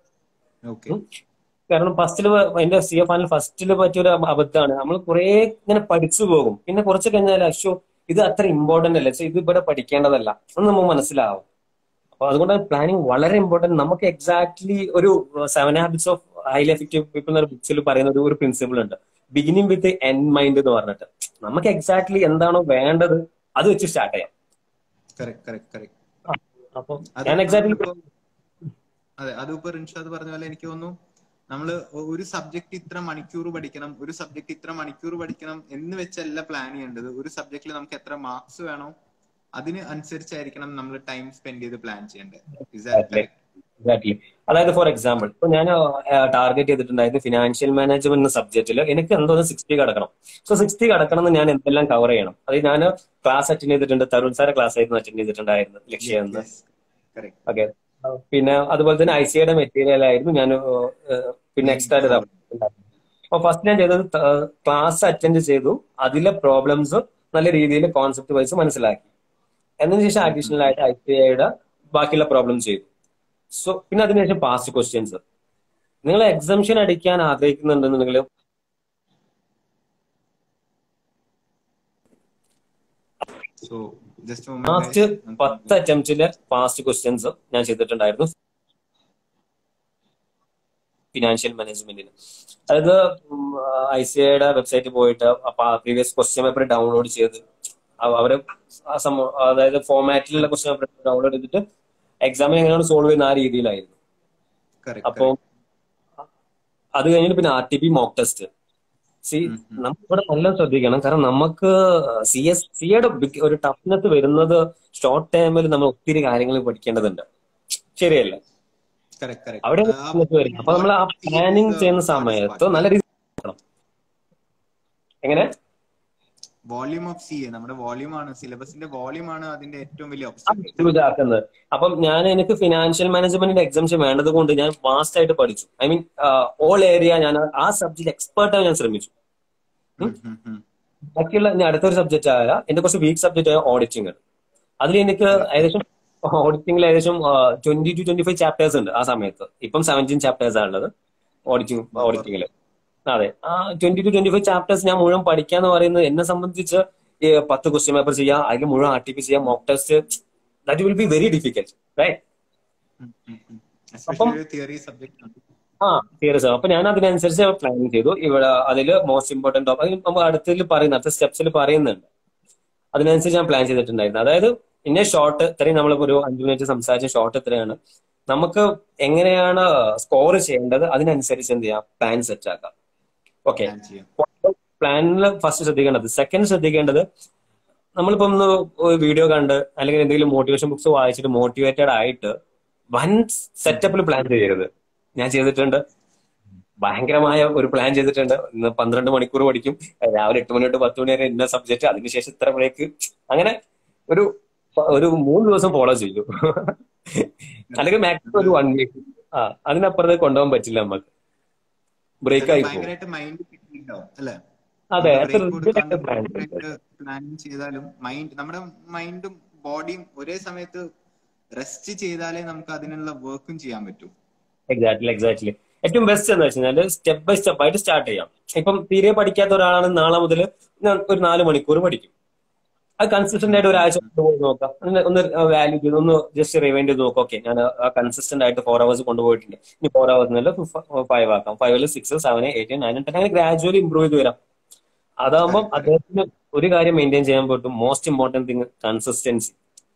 കാരണം ഫസ്റ്റില് എന്റെ CA ഫൈനൽ ഫസ്റ്റില് പറ്റിയൊരു അബദ്ധമാണ്, നമ്മൾ കുറെ ഇങ്ങനെ പഠിച്ചു പോകും, പിന്നെ കുറച്ച് കഴിഞ്ഞാൽ ഇത് അത്ര ഇമ്പോർട്ടന്റ് അല്ല, ഇത് ഇവിടെ പഠിക്കേണ്ടതല്ല എന്ന് നമുക്ക് മനസ്സിലാവും. അപ്പൊ അതുകൊണ്ട് പ്ലാനിങ് വളരെ ഇമ്പോർട്ടന്റ്. നമുക്ക് എക്സാക്ട്ലി ഒരു 7 habits of highly effective people എന്ന ബുക്സിൽ പറയുന്ന ഒരു പ്രിൻസിപ്പിൾ ഉണ്ട്, ബിഗിനിങ് വിത്ത് എൻഡ് മൈൻഡ് എന്ന് പറഞ്ഞിട്ട്. നമുക്ക് എക്സാക്ട്ലി എന്താണോ വേണ്ടത് അത് വെച്ച് സ്റ്റാർട്ട് ചെയ്യാം. അപ്പൊ ഞാൻ എക്സാക്ട്ലി അതെ, അതിപ്പോ റിൻഷാദ് പറഞ്ഞ പോലെ എനിക്ക് തോന്നുന്നു നമ്മള് ഒരു സബ്ജക്ട് ഇത്ര മണിക്കൂർ പഠിക്കണം എന്ന് വെച്ചല്ല പ്ലാൻ ചെയ്യേണ്ടത്. ഒരു സബ്ജക്റ്റിൽ നമുക്ക് എത്ര മാർക്സ് വേണോ അതിന് അനുസരിച്ചായിരിക്കണം നമ്മൾ ടൈം സ്പെൻഡ് ചെയ്ത് പ്ലാൻ ചെയ്യേണ്ടത്. എക്സാക്ട്ലി. അതായത് ഫോർ എക്സാമ്പിൾ ഇപ്പൊ ഞാൻ ടാർഗറ്റ് ചെയ്തിട്ടുണ്ടായിരുന്നു ഫിനാൻഷ്യൽ മാനേജ്മെന്റ് എന്ന സബ്ജക്റ്റിൽ എനിക്ക് എന്തോന്ന് 60 കടക്കണം. സോ 60 കടക്കണം എന്ന് ഞാൻ എന്തെല്ലാം കവർ ചെയ്യണം. അത് ഞാൻ ക്ലാസ് അറ്റൻഡ് ചെയ്തിട്ടുണ്ട്, തരുൺ സാറെ ക്ലാസ് ആയിരുന്നു അറ്റൻഡ് ചെയ്തിട്ടുണ്ടായിരുന്നു ലക്ഷ്യം. ഓക്കെ. പിന്നെ അതുപോലെ തന്നെ ICAയുടെ മെറ്റീരിയൽ ആയിരുന്നു ഞാൻ പിന്നെ എക്സ്ട്രാ അപ്പൊ ഫസ്റ്റ് ഞാൻ ചെയ്തത് ക്ലാസ് അറ്റൻഡ് ചെയ്തു, അതിലെ പ്രോബ്ലംസ് നല്ല രീതിയിൽ കോൺസെപ്റ്റ് വൈസ് മനസ്സിലാക്കി. എന്നതിന് ശേഷം അഡീഷണൽ ആയിട്ട് ICAയുടെ ബാക്കിയുള്ള പ്രോബ്ലം ചെയ്തു. സോ പിന്നെ അതിനുശേഷം പാസ്റ്റ് ക്വസ്റ്റ്യൻസ്. നിങ്ങൾ എക്സംഷൻ അടിക്കാൻ ആഗ്രഹിക്കുന്നുണ്ടെന്നുണ്ടെങ്കിൽ ലാസ്റ്റ് 10 അറ്റംപ്റ്റില് പാസ്റ്റ് ക്വസ്റ്റ്യൻസ് ഞാൻ ചെയ്തിട്ടുണ്ടായിരുന്നു ഫിനാൻഷ്യൽ മാനേജ്മെന്റിന്. അതായത് ICAയുടെ വെബ്സൈറ്റിൽ പോയിട്ട് പ്രീവിയസ് ക്വസ്റ്റ്യൻ പേപ്പർ ഡൗൺലോഡ് ചെയ്ത് അവര് അതായത് ഫോർമാറ്റിലുള്ള ക്വസ്റ്റ്യൻ പേപ്പർ ഡൗൺലോഡ് ചെയ്തിട്ട് എക്സാമിന് എങ്ങനെയാണ് സോൾവ് ചെയ്യുന്ന ആ രീതിയിലായിരുന്നു. അപ്പൊ അത് കഴിഞ്ഞിട്ട് പിന്നെ RTP മോക്ക് ടെസ്റ്റ്. നമുക്കിവിടെ നല്ല ശ്രദ്ധിക്കണം, കാരണം നമുക്ക് CAയുടെ ഒരു ടഫ്നെസ് വരുന്നത് ഷോർട്ട് ടൈമിൽ നമ്മൾ ഒത്തിരി കാര്യങ്ങൾ പഠിക്കേണ്ടതുണ്ട്. ശരിയല്ലേ? correct, correct. അവിടെ വരും. അപ്പൊ നമ്മൾ ആ Volume C is planning the ചെയ്യുന്ന hardest സമയത്ത് part. നല്ല രീതിയിൽ നോക്കണം. എങ്ങനെ വോള്യൂം ഓഫ് സി എ, നമ്മുടെ വോള്യൂം ആണ്, സിലബസിന്റെ വോള്യൂം ആണ് അതിന്റെ ഏറ്റവും വലിയ ഒബ്സ്റ്റക്കിൾ. ഇതാക്കുന്നത്. അപ്പം എനിക്ക് ഫിനാൻഷ്യൽ മാനേജ്മെന്റിന്റെ എക്സാംഷൻ വേണ്ടത് കൊണ്ട് ഞാൻ വാസ്റ്റ് ആയിട്ട് പഠിച്ചു. ഐ മീൻ ഓൾ ഏരിയ ഞാൻ ആ സബ്ജക്ട് എക്സ്പേർട്ട് ആയി ഞാൻ ശ്രമിച്ചു. ബാക്കിയുള്ള അടുത്തൊരു സബ്ജക്റ്റ് ആയ എന്റെ കുറച്ച് വീക്ക് സബ്ജക്റ്റ് ആയ ഓഡിറ്റിംഗ്. അതിൽ എനിക്ക് ഏകദേശം ഓഡിറ്റിംഗിൽ ഏകദേശം 20 to 25 ചാപ്റ്റേഴ്സ് ഉണ്ട് ആ സമയത്ത്. ഇപ്പം 17 ചാപ്റ്റേഴ്സ് ആണുള്ളത് ഓഡിറ്റിംഗില്. അതെ, ആ 20 to 25 ചാപ്റ്റേഴ്സ് ഞാൻ മുഴുവൻ പഠിക്കാന്ന് പറയുന്നത് എന്നെ സംബന്ധിച്ച് 10 ക്വസ്റ്റ്യൻ പേപ്പർ ചെയ്യാം, അതിൽ മുഴുവൻ RTP ചെയ്യാം, mock test, that will be very difficult, right? അപ്പം തിയറീസ്. അപ്പൊ ഞാൻ അതിനനുസരിച്ച് പ്ലാൻ ചെയ്തു. ഇവിടെ അതിൽ മോസ്റ്റ് ഇമ്പോർട്ടന്റ് നമ്മൾ അടുത്ത സ്റ്റെപ്സിൽ പറയുന്നുണ്ട്. അതിനനുസരിച്ച് ഞാൻ പ്ലാൻ ചെയ്തിട്ടുണ്ടായിരുന്നു. അതായത് ഇന്ന ഷോർട്ട് ഇത്രയും നമ്മളിപ്പോ ഒരു 5 മിനിറ്റ് സംസാരിച്ച ഷോർട്ട് ഇത്രയാണ്. നമുക്ക് എങ്ങനെയാണ് സ്കോർ ചെയ്യേണ്ടത് അതിനനുസരിച്ച് എന്ത് ചെയ്യാം, പ്ലാൻ സെറ്റ് ആക്കാം. ഓക്കെ, പ്ലാനിൽ ഫസ്റ്റ് ശ്രദ്ധിക്കേണ്ടത്. സെക്കൻഡ് ശ്രദ്ധിക്കേണ്ടത്, നമ്മളിപ്പോ ഒന്ന് വീഡിയോ കണ്ട് അല്ലെങ്കിൽ എന്തെങ്കിലും മോട്ടിവേഷൻ ബുക്സ് വായിച്ചിട്ട് മോട്ടിവേറ്റഡ് ആയിട്ട് വൻ സെറ്റപ്പിൽ പ്ലാൻ ചെയ്യരുത്. ഞാൻ ചെയ്തിട്ടുണ്ട്, ഭയങ്കരമായ ഒരു പ്ലാൻ ചെയ്തിട്ടുണ്ട്. ഇന്ന് 12 മണിക്കൂർ പഠിക്കും, രാവിലെ 8 മണി തൊട്ട് 10 മണി വരെ ഇന്ന സബ്ജക്ട്, അതിനുശേഷം ഇത്ര ബ്രേക്ക്, അങ്ങനെ ഒരു 3 ദിവസം ഫോളോ ചെയ്തു. അല്ലെങ്കിൽ മാക്സിമം ഒരു 1 വീക്ക്. അതിനപ്പുറത്ത് കൊണ്ടുപോകാൻ പറ്റില്ല നമുക്ക്, ബ്രേക്ക് ആയി പോകും. അതെ, പ്ലാനിങ് ചെയ്താലും നമ്മുടെ മൈൻഡും ബോഡിയും ഒരേ സമയത്ത് റെസ്റ്റ് ചെയ്താലേ നമുക്ക് അതിനുള്ള വർക്കും ചെയ്യാൻ പറ്റൂ. എക്സാക്ട്ലി. ഏറ്റവും ബെസ്റ്റ് എന്ന് വെച്ചാൽ സ്റ്റെപ്പ് ബൈ സ്റ്റെപ്പ് ആയിട്ട് സ്റ്റാർട്ട് ചെയ്യാം. ഇപ്പം തീരെ പഠിക്കാത്ത ഒരാളാണ്, നാളെ മുതൽ ഒരു 4 മണിക്കൂർ പഠിക്കും. അത് കൺസിസ്റ്റന്റ് ആയിട്ട് ഒരാഴ്ച കൊണ്ടുപോയി നോക്കാം. ഒന്ന് വാല്യൂ ചെയ്ത് ഒന്ന് ജസ്റ്റ് റിവൈൻഡ് ചെയ്ത് നോക്കാം. ഓക്കെ, ഞാൻ കൺസിസ്റ്റന്റ് ആയിട്ട് 4 hours കൊണ്ടുപോയിട്ടുണ്ട്, ഇനി 4 hours 5 ആക്കാം, 5 6 7 8 9 10 അങ്ങനെ ഗ്രാജുവലി ഇമ്പ്രൂവ് ചെയ്ത് വരാം. അതാകുമ്പോൾ അദ്ദേഹത്തിന് ഒരു കാര്യം മെയിൻറ്റെയിൻ ചെയ്യാൻ പറ്റും. Most important thing consistency.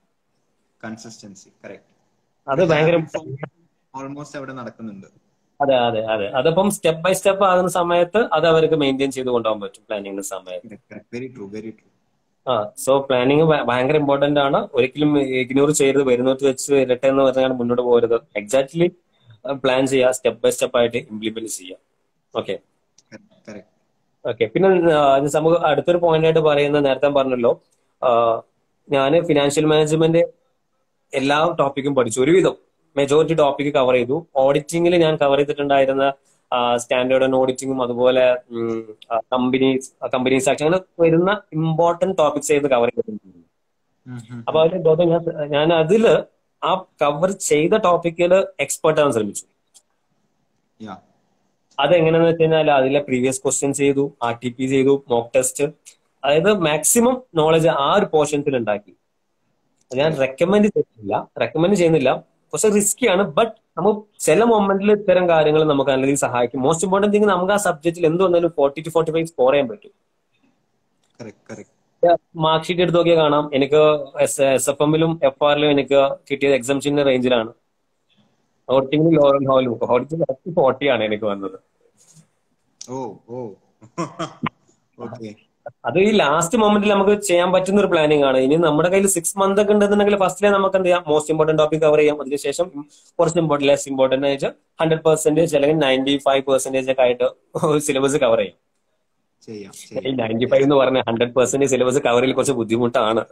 അത് ഭയങ്കര ഓൾമോസ്റ്റ് അവിടെ നടക്കുന്നുണ്ട്. അതെ. അതപ്പം സ്റ്റെപ്പ് ബൈ സ്റ്റെപ്പ് ആകുന്ന സമയത്ത് അത് അവർക്ക് മെയിൻറ്റെയിൻ ചെയ്ത് കൊണ്ടുപോകാൻ പറ്റും പ്ലാനിങ്ങിന്റെ സമയത്ത്. Very true. സോ പ്ലാനിങ് ഭയങ്കര ഇമ്പോർട്ടന്റ് ആണ്. ഒരിക്കലും ഇഗ്നോർ ചെയ്യരുത്. വരുന്നിടത്ത് വെച്ച് വരട്ടെ എന്ന് പറഞ്ഞാൽ മുന്നോട്ട് പോകരുത്. എക്സാക്ട്ലി പ്ലാൻ ചെയ്യുക, സ്റ്റെപ്പ് ബൈ സ്റ്റെപ്പ് ആയിട്ട് ഇംപ്ലിമെന്റ് ചെയ്യുക. ഓക്കെ. പിന്നെ നമുക്ക് അടുത്തൊരു പോയിന്റ് ആയിട്ട് പറയുന്നത്, നേരത്തെ പറഞ്ഞല്ലോ, ഞാൻ ഫിനാൻഷ്യൽ മാനേജ്മെന്റ് എല്ലാ ടോപ്പിക്കും പഠിച്ചു. ഒരുവിധം മെജോറിറ്റി ടോപ്പിക് കവർ ചെയ്തു. ഓഡിറ്റിംഗിൽ ഞാൻ കവർ ചെയ്തിട്ടുണ്ടായിരുന്ന സ്റ്റാൻഡേർഡ് ആൻഡ് ഓഡിറ്റിംഗും അതുപോലെ കമ്പനീസ് ആക്ട്, അങ്ങനെ വരുന്ന ഇമ്പോർട്ടന്റ് ടോപ്പിക്സ് ചെയ്ത് കവർ ചെയ്തിട്ടുണ്ട്. അപ്പൊ അതിൽ ഞാൻ അതില് ആ കവർ ചെയ്ത ടോപ്പിക്കിൽ എക്സ്പെർട്ട് ആവാൻ ശ്രമിച്ചു. അതെങ്ങനെയാന്ന് വെച്ച് കഴിഞ്ഞാൽ അതിലെ പ്രീവിയസ് ക്വസ്റ്റ്യൻസ് ചെയ്തു, RTP ചെയ്തു, മോക്ക് ടെസ്റ്റ്, അതായത് മാക്സിമം നോളജ് ആ ഒരു പോർഷൻസിൽ ഉണ്ടാക്കി. ഞാൻ റെക്കമെൻഡ് ചെയ്യുന്നില്ല, കുറച്ച് റിസ്കിയാണ്. ബട്ട് നമുക്ക് ചില മൊമെന്റിൽ ഇത്തരം കാര്യങ്ങൾ നമുക്ക് നല്ല രീതിയിൽ സഹായിക്കും. മോസ്റ്റ് ഇമ്പോർട്ടന്റ് തിങ്, നമുക്ക് ആ സബ്ജക്റ്റിൽ എന്ത് വന്നാലും 40 to 45 സ്കോർ ചെയ്യാൻ പറ്റും. മാർക്ക് ഷീറ്റ് എടുത്ത് നോക്കിയാൽ കാണാം, എനിക്ക് SFM-ലും FR-ലും എനിക്ക് കിട്ടിയത് എക്സംഷന്റെ റേഞ്ചിലാണ്. ഓഡിറ്റിംഗിൽ ലോറൽ ഹോലും ഓഡിറ്റിംഗ് 40 ആണ് എനിക്ക് വന്നത്. അത് ഈ ലാസ്റ്റ് മൊമെന്റിൽ നമുക്ക് ചെയ്യാൻ പറ്റുന്ന ഒരു പ്ലാനിങ് ആണ്. ഇനി നമ്മുടെ കയ്യിൽ 6 months ഒക്കെ ഉണ്ടെന്നുണ്ടെങ്കിൽ ഫസ്റ്റിലെ നമുക്ക് എന്ത് ചെയ്യാം, മോസ്റ്റ് ഇമ്പോർട്ടന്റ് ടോപ്പിക് കവർ ചെയ്യാം. അതിനുശേഷം കുറച്ച് ലെസ് ഇമ്പോർട്ടന്റ് ആയിട്ട് 100% അല്ലെങ്കിൽ 95% ഒക്കെ ആയിട്ട് സിലബസ് കവർ ചെയ്യാം. 95 എന്ന് പറഞ്ഞ 100% സിലബസ് കവർ ചെയ്യൽ കുറച്ച് ബുദ്ധിമുട്ടാണ്.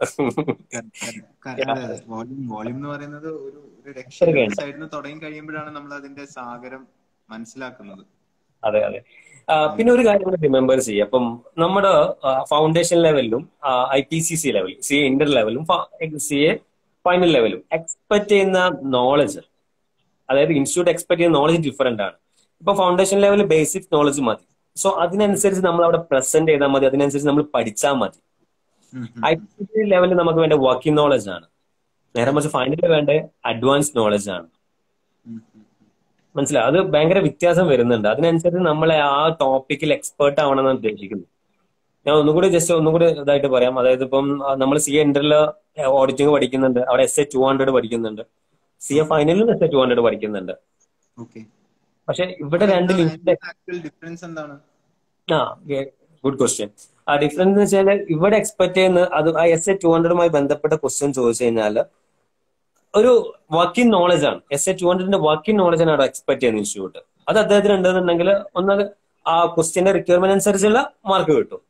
വോളിയം എന്ന് പറയുന്നത് ഒരു സൈഡിൽ തുടങ്ങി കഴിയുമ്പോഴാണ് നമ്മൾ അതിന്റെ സാഗരം മനസ്സിലാക്കുന്നത്. അതെ. പിന്നെ ഒരു കാര്യം കൂടെ റിമെമ്പർ ചെയ്യുക. അപ്പം നമ്മുടെ ഫൗണ്ടേഷൻ ലെവലിലും IPCC ലെവലും CA ഇന്റർ ലെവലും CA ഫൈനൽ ലെവലും എക്സ്പെക്ട് ചെയ്യുന്ന നോളജ്, അതായത് ഇൻസ്റ്റിറ്റ്യൂട്ട് എക്സ്പെക്ട് ചെയ്യുന്ന നോളജ് ഡിഫറെന്റ് ആണ്. ഇപ്പൊ ഫൗണ്ടേഷൻ ലെവൽ ബേസിക് നോളജ് മതി. സോ അതിനനുസരിച്ച് നമ്മൾ അവിടെ പ്രസന്റ് ചെയ്താൽ മതി, അതിനനുസരിച്ച് നമ്മൾ പഠിച്ചാൽ മതി. IPCC ലെവലിൽ നമുക്ക് വേണ്ട വർക്കിംഗ് നോളജ് ആണ്, നേരെ മറിച്ച് ഫൈനലിൽ വേണ്ട അഡ്വാൻസ് നോളജ് ആണ്. മനസ്സിലായി? അത് ഭയങ്കര വ്യത്യാസം വരുന്നുണ്ട്. അതിനനുസരിച്ച് നമ്മളെ ആ ടോപ്പിക്കിൽ എക്സ്പേർട്ട് ആവണമെന്ന് ഉദ്ദേശിക്കുന്നു. ഞാൻ ഒന്നുകൂടി ഇതായിട്ട് പറയാം. അതായത് ഇപ്പം നമ്മൾ CA ഇന്ററിൽ ഓഡിറ്റിംഗ് പഠിക്കുന്നുണ്ട്, അവിടെ SA 200 പഠിക്കുന്നുണ്ട്, CA ഫൈനലിലും SA 200 പഠിക്കുന്നുണ്ട്. പക്ഷെ ഇവിടെ ഡിഫറൻസ് എന്താണ്? Good question. ആ ഡിഫറൻസ് എന്ന് വെച്ചാൽ ഇവിടെ എക്സ്പെക്ട് ചെയ്യുന്ന അത് ആ SA 200 ബന്ധപ്പെട്ട ക്വസ്റ്റ്യൻ ചോദിച്ചു കഴിഞ്ഞാൽ ഒരു വർക്കിംഗ് നോളജ് ആണ്. SA-200 വർക്കിംഗ് നോളജ് ആണ് അവിടെ എക്സ്പെക്ട് ചെയ്യുന്ന ഇൻസ്റ്റിറ്റ്യൂട്ട്. അത് അദ്ദേഹത്തിന് ഉണ്ടെന്നുണ്ടെങ്കിൽ ഒന്ന് ആ ക്വസ്റ്റ്യന്റെ റിക്വയർമെന്റ് അനുസരിച്ചുള്ള മാർക്ക് കിട്ടും.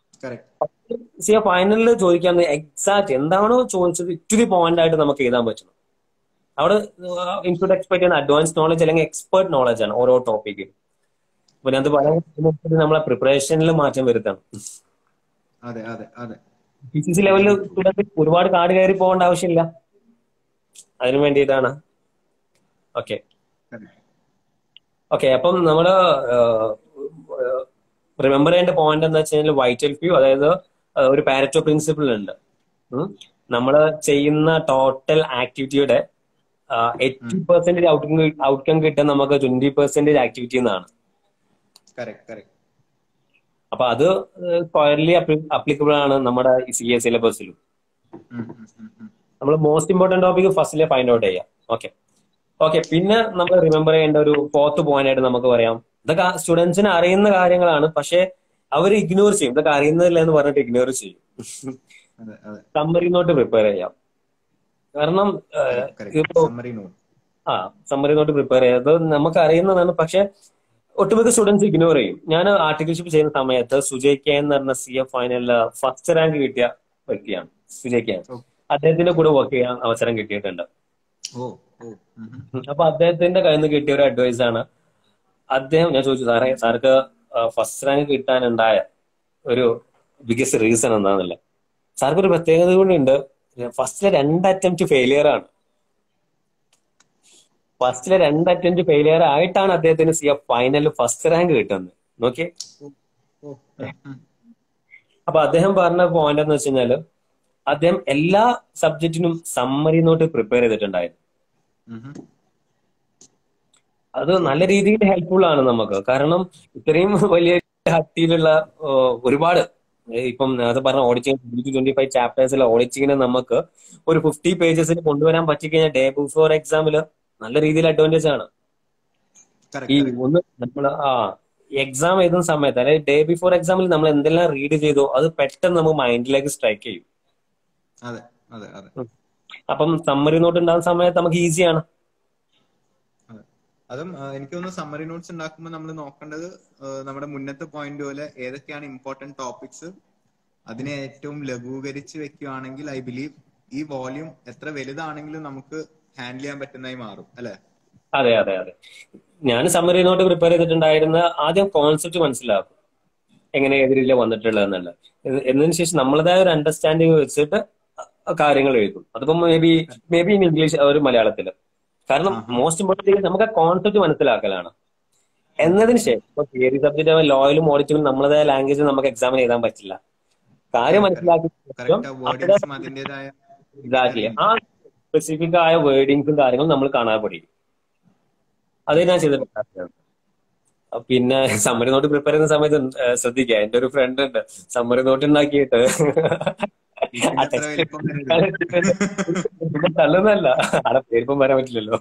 ഫൈനലിൽ ചോദിക്കാൻ എക്സാക്ട് എന്താണോ ചോദിച്ചത് ഇത്തിരി പോയിന്റ് ആയിട്ട് നമുക്ക് എഴുതാൻ പറ്റണം. അവിടെ ഇൻസ്റ്റിറ്റ്യൂട്ട് എക്സ്പെക്ട് ചെയ്യുന്ന അഡ്വാൻസ് നോളജ് അല്ലെങ്കിൽ എക്സ്പേർട്ട് നോളജ് ആണ് ഓരോ ടോപ്പിക്കും. പിന്നെ അത് പറയാൻ നമ്മളെ പ്രിപ്പറേഷനിൽ മാറ്റം വരുത്തണം. PCC ലെവലിൽ ഒരുപാട് കാട് കയറി പോകേണ്ട ആവശ്യമില്ല. അതിനു വേണ്ടിയിട്ടാണ്. ഓക്കെ അപ്പം നമ്മള് റിമെമ്പർ ചെയ്യേണ്ട പോയിന്റ് എന്താ വെച്ച് കഴിഞ്ഞാൽ വൈറ്റൽ ഫ്യൂ, അതായത് ഒരു പാരറ്റോ പ്രിൻസിപ്പിൾ ഉണ്ട്. നമ്മൾ ചെയ്യുന്ന ടോട്ടൽ ആക്ടിവിറ്റിയുടെ 80% ഔട്ട്കം കിട്ടാൻ നമുക്ക് 20% ആക്ടിവിറ്റി എന്നാണ്. അപ്പൊ അത് സ്ക്വയർലി അപ്ലിക്കബിൾ ആണ് നമ്മുടെ CA സിലബസിലും. നമ്മൾ മോസ്റ്റ് ഇമ്പോർട്ടന്റ് ടോപ്പിക് ഫസ്റ്റിലെ ഫൈൻഡ് ഔട്ട് ചെയ്യാം. ഓക്കെ പിന്നെ നമ്മൾ റിമെമ്പർ ചെയ്യേണ്ട ഒരു 4th പോയിന്റ് ആയിട്ട് നമുക്ക് പറയാം, ഇതൊക്കെ സ്റ്റുഡൻസിന് അറിയുന്ന കാര്യങ്ങളാണ്, പക്ഷെ അവർ ഇഗ്നോർ ചെയ്യും. ഇതൊക്കെ അറിയുന്നില്ല എന്ന് പറഞ്ഞിട്ട് ഇഗ്നോർ ചെയ്യും. സമ്മറി നോട്ട് പ്രിപ്പയർ ചെയ്യാം. കാരണം സമ്മറി നോട്ട് പ്രിപ്പയർ ചെയ്യാം. അത് നമുക്ക് അറിയുന്നതാണ്, പക്ഷെ ഒട്ടുമിക്ക സ്റ്റുഡൻസ് ഇഗ്നോർ ചെയ്യും. ഞാൻ ആർട്ടിക്കിൾഷിപ്പ് ചെയ്യുന്ന സമയത്ത് സുജയ് കെ എന്ന് പറഞ്ഞ CA ഫൈനലില് ഫസ്റ്റ് റാങ്ക് കിട്ടിയ വ്യക്തിയാണ് സുജയ് കെ. അദ്ദേഹത്തിന്റെ കൂടെ വർക്ക് ചെയ്യാൻ അവസരം കിട്ടിയിട്ടുണ്ട്. അപ്പൊ അദ്ദേഹത്തിന്റെ കയ്യിൽ നിന്ന് കിട്ടിയ ഒരു അഡ്വൈസ് ആണ്. ഞാൻ ചോദിച്ചു, സാർക്ക് ഫസ്റ്റ് റാങ്ക് കിട്ടാനുണ്ടായ ഒരു ബിഗസ്റ്റ് റീസൺ എന്താണെന്നല്ല. സാർക്ക് ഒരു പ്രത്യേകത കൂടി ഉണ്ട്. ഫസ്റ്റിലെ 2 അറ്റംപ്റ്റ് ഫെയിലിയർ ആണ്. ഫസ്റ്റിലെ 2 അറ്റംപ്റ്റ് ഫെയിലിയർ ആയിട്ടാണ് അദ്ദേഹത്തിന് CA ഫൈനലിൽ ഫസ്റ്റ് റാങ്ക് കിട്ടുന്നത്. നോക്കിയേ. അപ്പൊ അദ്ദേഹം പറഞ്ഞ പോയിന്റ് എന്ന് വെച്ച് കഴിഞ്ഞാല് അദ്ദേഹം എല്ലാ സബ്ജക്റ്റിനും സമ്മറി നോട്ട് പ്രിപ്പയർ ചെയ്തിട്ടുണ്ടായിരുന്നു. അത് നല്ല രീതിയിൽ ഹെൽപ്ഫുൾ ആണ് നമുക്ക്. കാരണം ഇത്രയും വലിയ ഹട്ടിയിലുള്ള ഒരുപാട് ഇപ്പം അത് പറഞ്ഞ ഓഡിറ്റിംഗ് 25 ചാപ്റ്റേഴ്സിലെ ഓഡിറ്റിങ്ങിനെ നമുക്ക് ഒരു 50 പേജസിൽ കൊണ്ടുവരാൻ പറ്റിക്കഴിഞ്ഞാൽ ഡേ ബിഫോർ എക്സാമില് നല്ല രീതിയിൽ അഡ്വാൻറ്റേജ് ആണ്. ഈ ഒന്ന് നമ്മൾ എക്സാം എഴുതുന്ന സമയത്ത്, അതായത് ഡേ ബിഫോർ എക്സാമിൽ നമ്മൾ എന്തെല്ലാം റീഡ് ചെയ്തോ അത് പെട്ടെന്ന് നമുക്ക് മൈൻഡിലേക്ക് സ്ട്രൈക്ക് ചെയ്യും. അപ്പം സമ്മറി നോട്ട് ഉണ്ടാകുന്ന സമയത്ത് നമുക്ക് ഈസിയാണ്. അതും എനിക്ക് തോന്നുന്നു സമ്മറി നോട്ട്സ് ഉണ്ടാക്കുമ്പോൾ നമ്മൾ നോക്കേണ്ടത് നമ്മുടെ മുന്നത്തെ പോയിന്റ് പോലെ ഏതൊക്കെയാണ് ഇമ്പോർട്ടന്റ് ടോപ്പിക്സ് അതിനെ ഏറ്റവും ലഘൂകരിച്ച് വെക്കുകയാണെങ്കിൽ ഐ ബിലീവ് ഈ വോള്യൂം എത്ര വലുതാണെങ്കിലും നമുക്ക് ഹാൻഡിൽ ചെയ്യാൻ പറ്റുന്നതായി മാറും, അല്ലെ? അതെ. ഞാൻ സമ്മറി നോട്ട് പ്രിപ്പയർ ചെയ്തിട്ടുണ്ടായിരുന്ന ആദ്യം കോൺസെപ്റ്റ് മനസ്സിലാക്കും, എങ്ങനെ ഏത് രീതിയിലാണ് വന്നിട്ടുള്ളതെന്നല്ല. എന്നതിന് ശേഷം നമ്മളതായ ഒരു അണ്ടർസ്റ്റാൻഡിങ് വെച്ചിട്ട് കാര്യങ്ങൾ എഴുതും. അതിപ്പോ മേ ബി ഇൻ ഇംഗ്ലീഷ് ഒരു മലയാളത്തില്. കാരണം മോസ്റ്റ് ഇമ്പോർട്ടന്റ് നമുക്ക് ആ കോൺസെപ്റ്റ് മനസ്സിലാക്കലാണ്. എന്നതിന് ശേഷം ഇപ്പൊ തിയറി സബ്ജക്റ്റ് ലോയിലും ഓഡിറ്റിലും നമ്മളതായ ലാംഗ്വേജ് നമുക്ക് എക്സാമിന് എഴുതാൻ പറ്റില്ല. കാര്യം മനസ്സിലാക്കി എക്സാക്ട്ലി ആ സ്പെസിഫിക് ആയ വേർഡിങ്സും കാര്യങ്ങളും നമ്മൾ കാണാൻ പഠിക്കും. അത് ഞാൻ ചെയ്തിട്ടുണ്ട്. പിന്നെ സമ്മറി നോട്ട് പ്രിപ്പയർ ചെയ്യുന്ന സമയത്ത് ശ്രദ്ധിക്കുക, എന്റെ ഒരു ഫ്രണ്ട് ഉണ്ട് സമ്മറി നോട്ട് ഉണ്ടാക്കിയിട്ട് തള്ളുന്നല്ല, അവിടെ പേരിപ്പം വരാൻ പറ്റില്ലല്ലോ.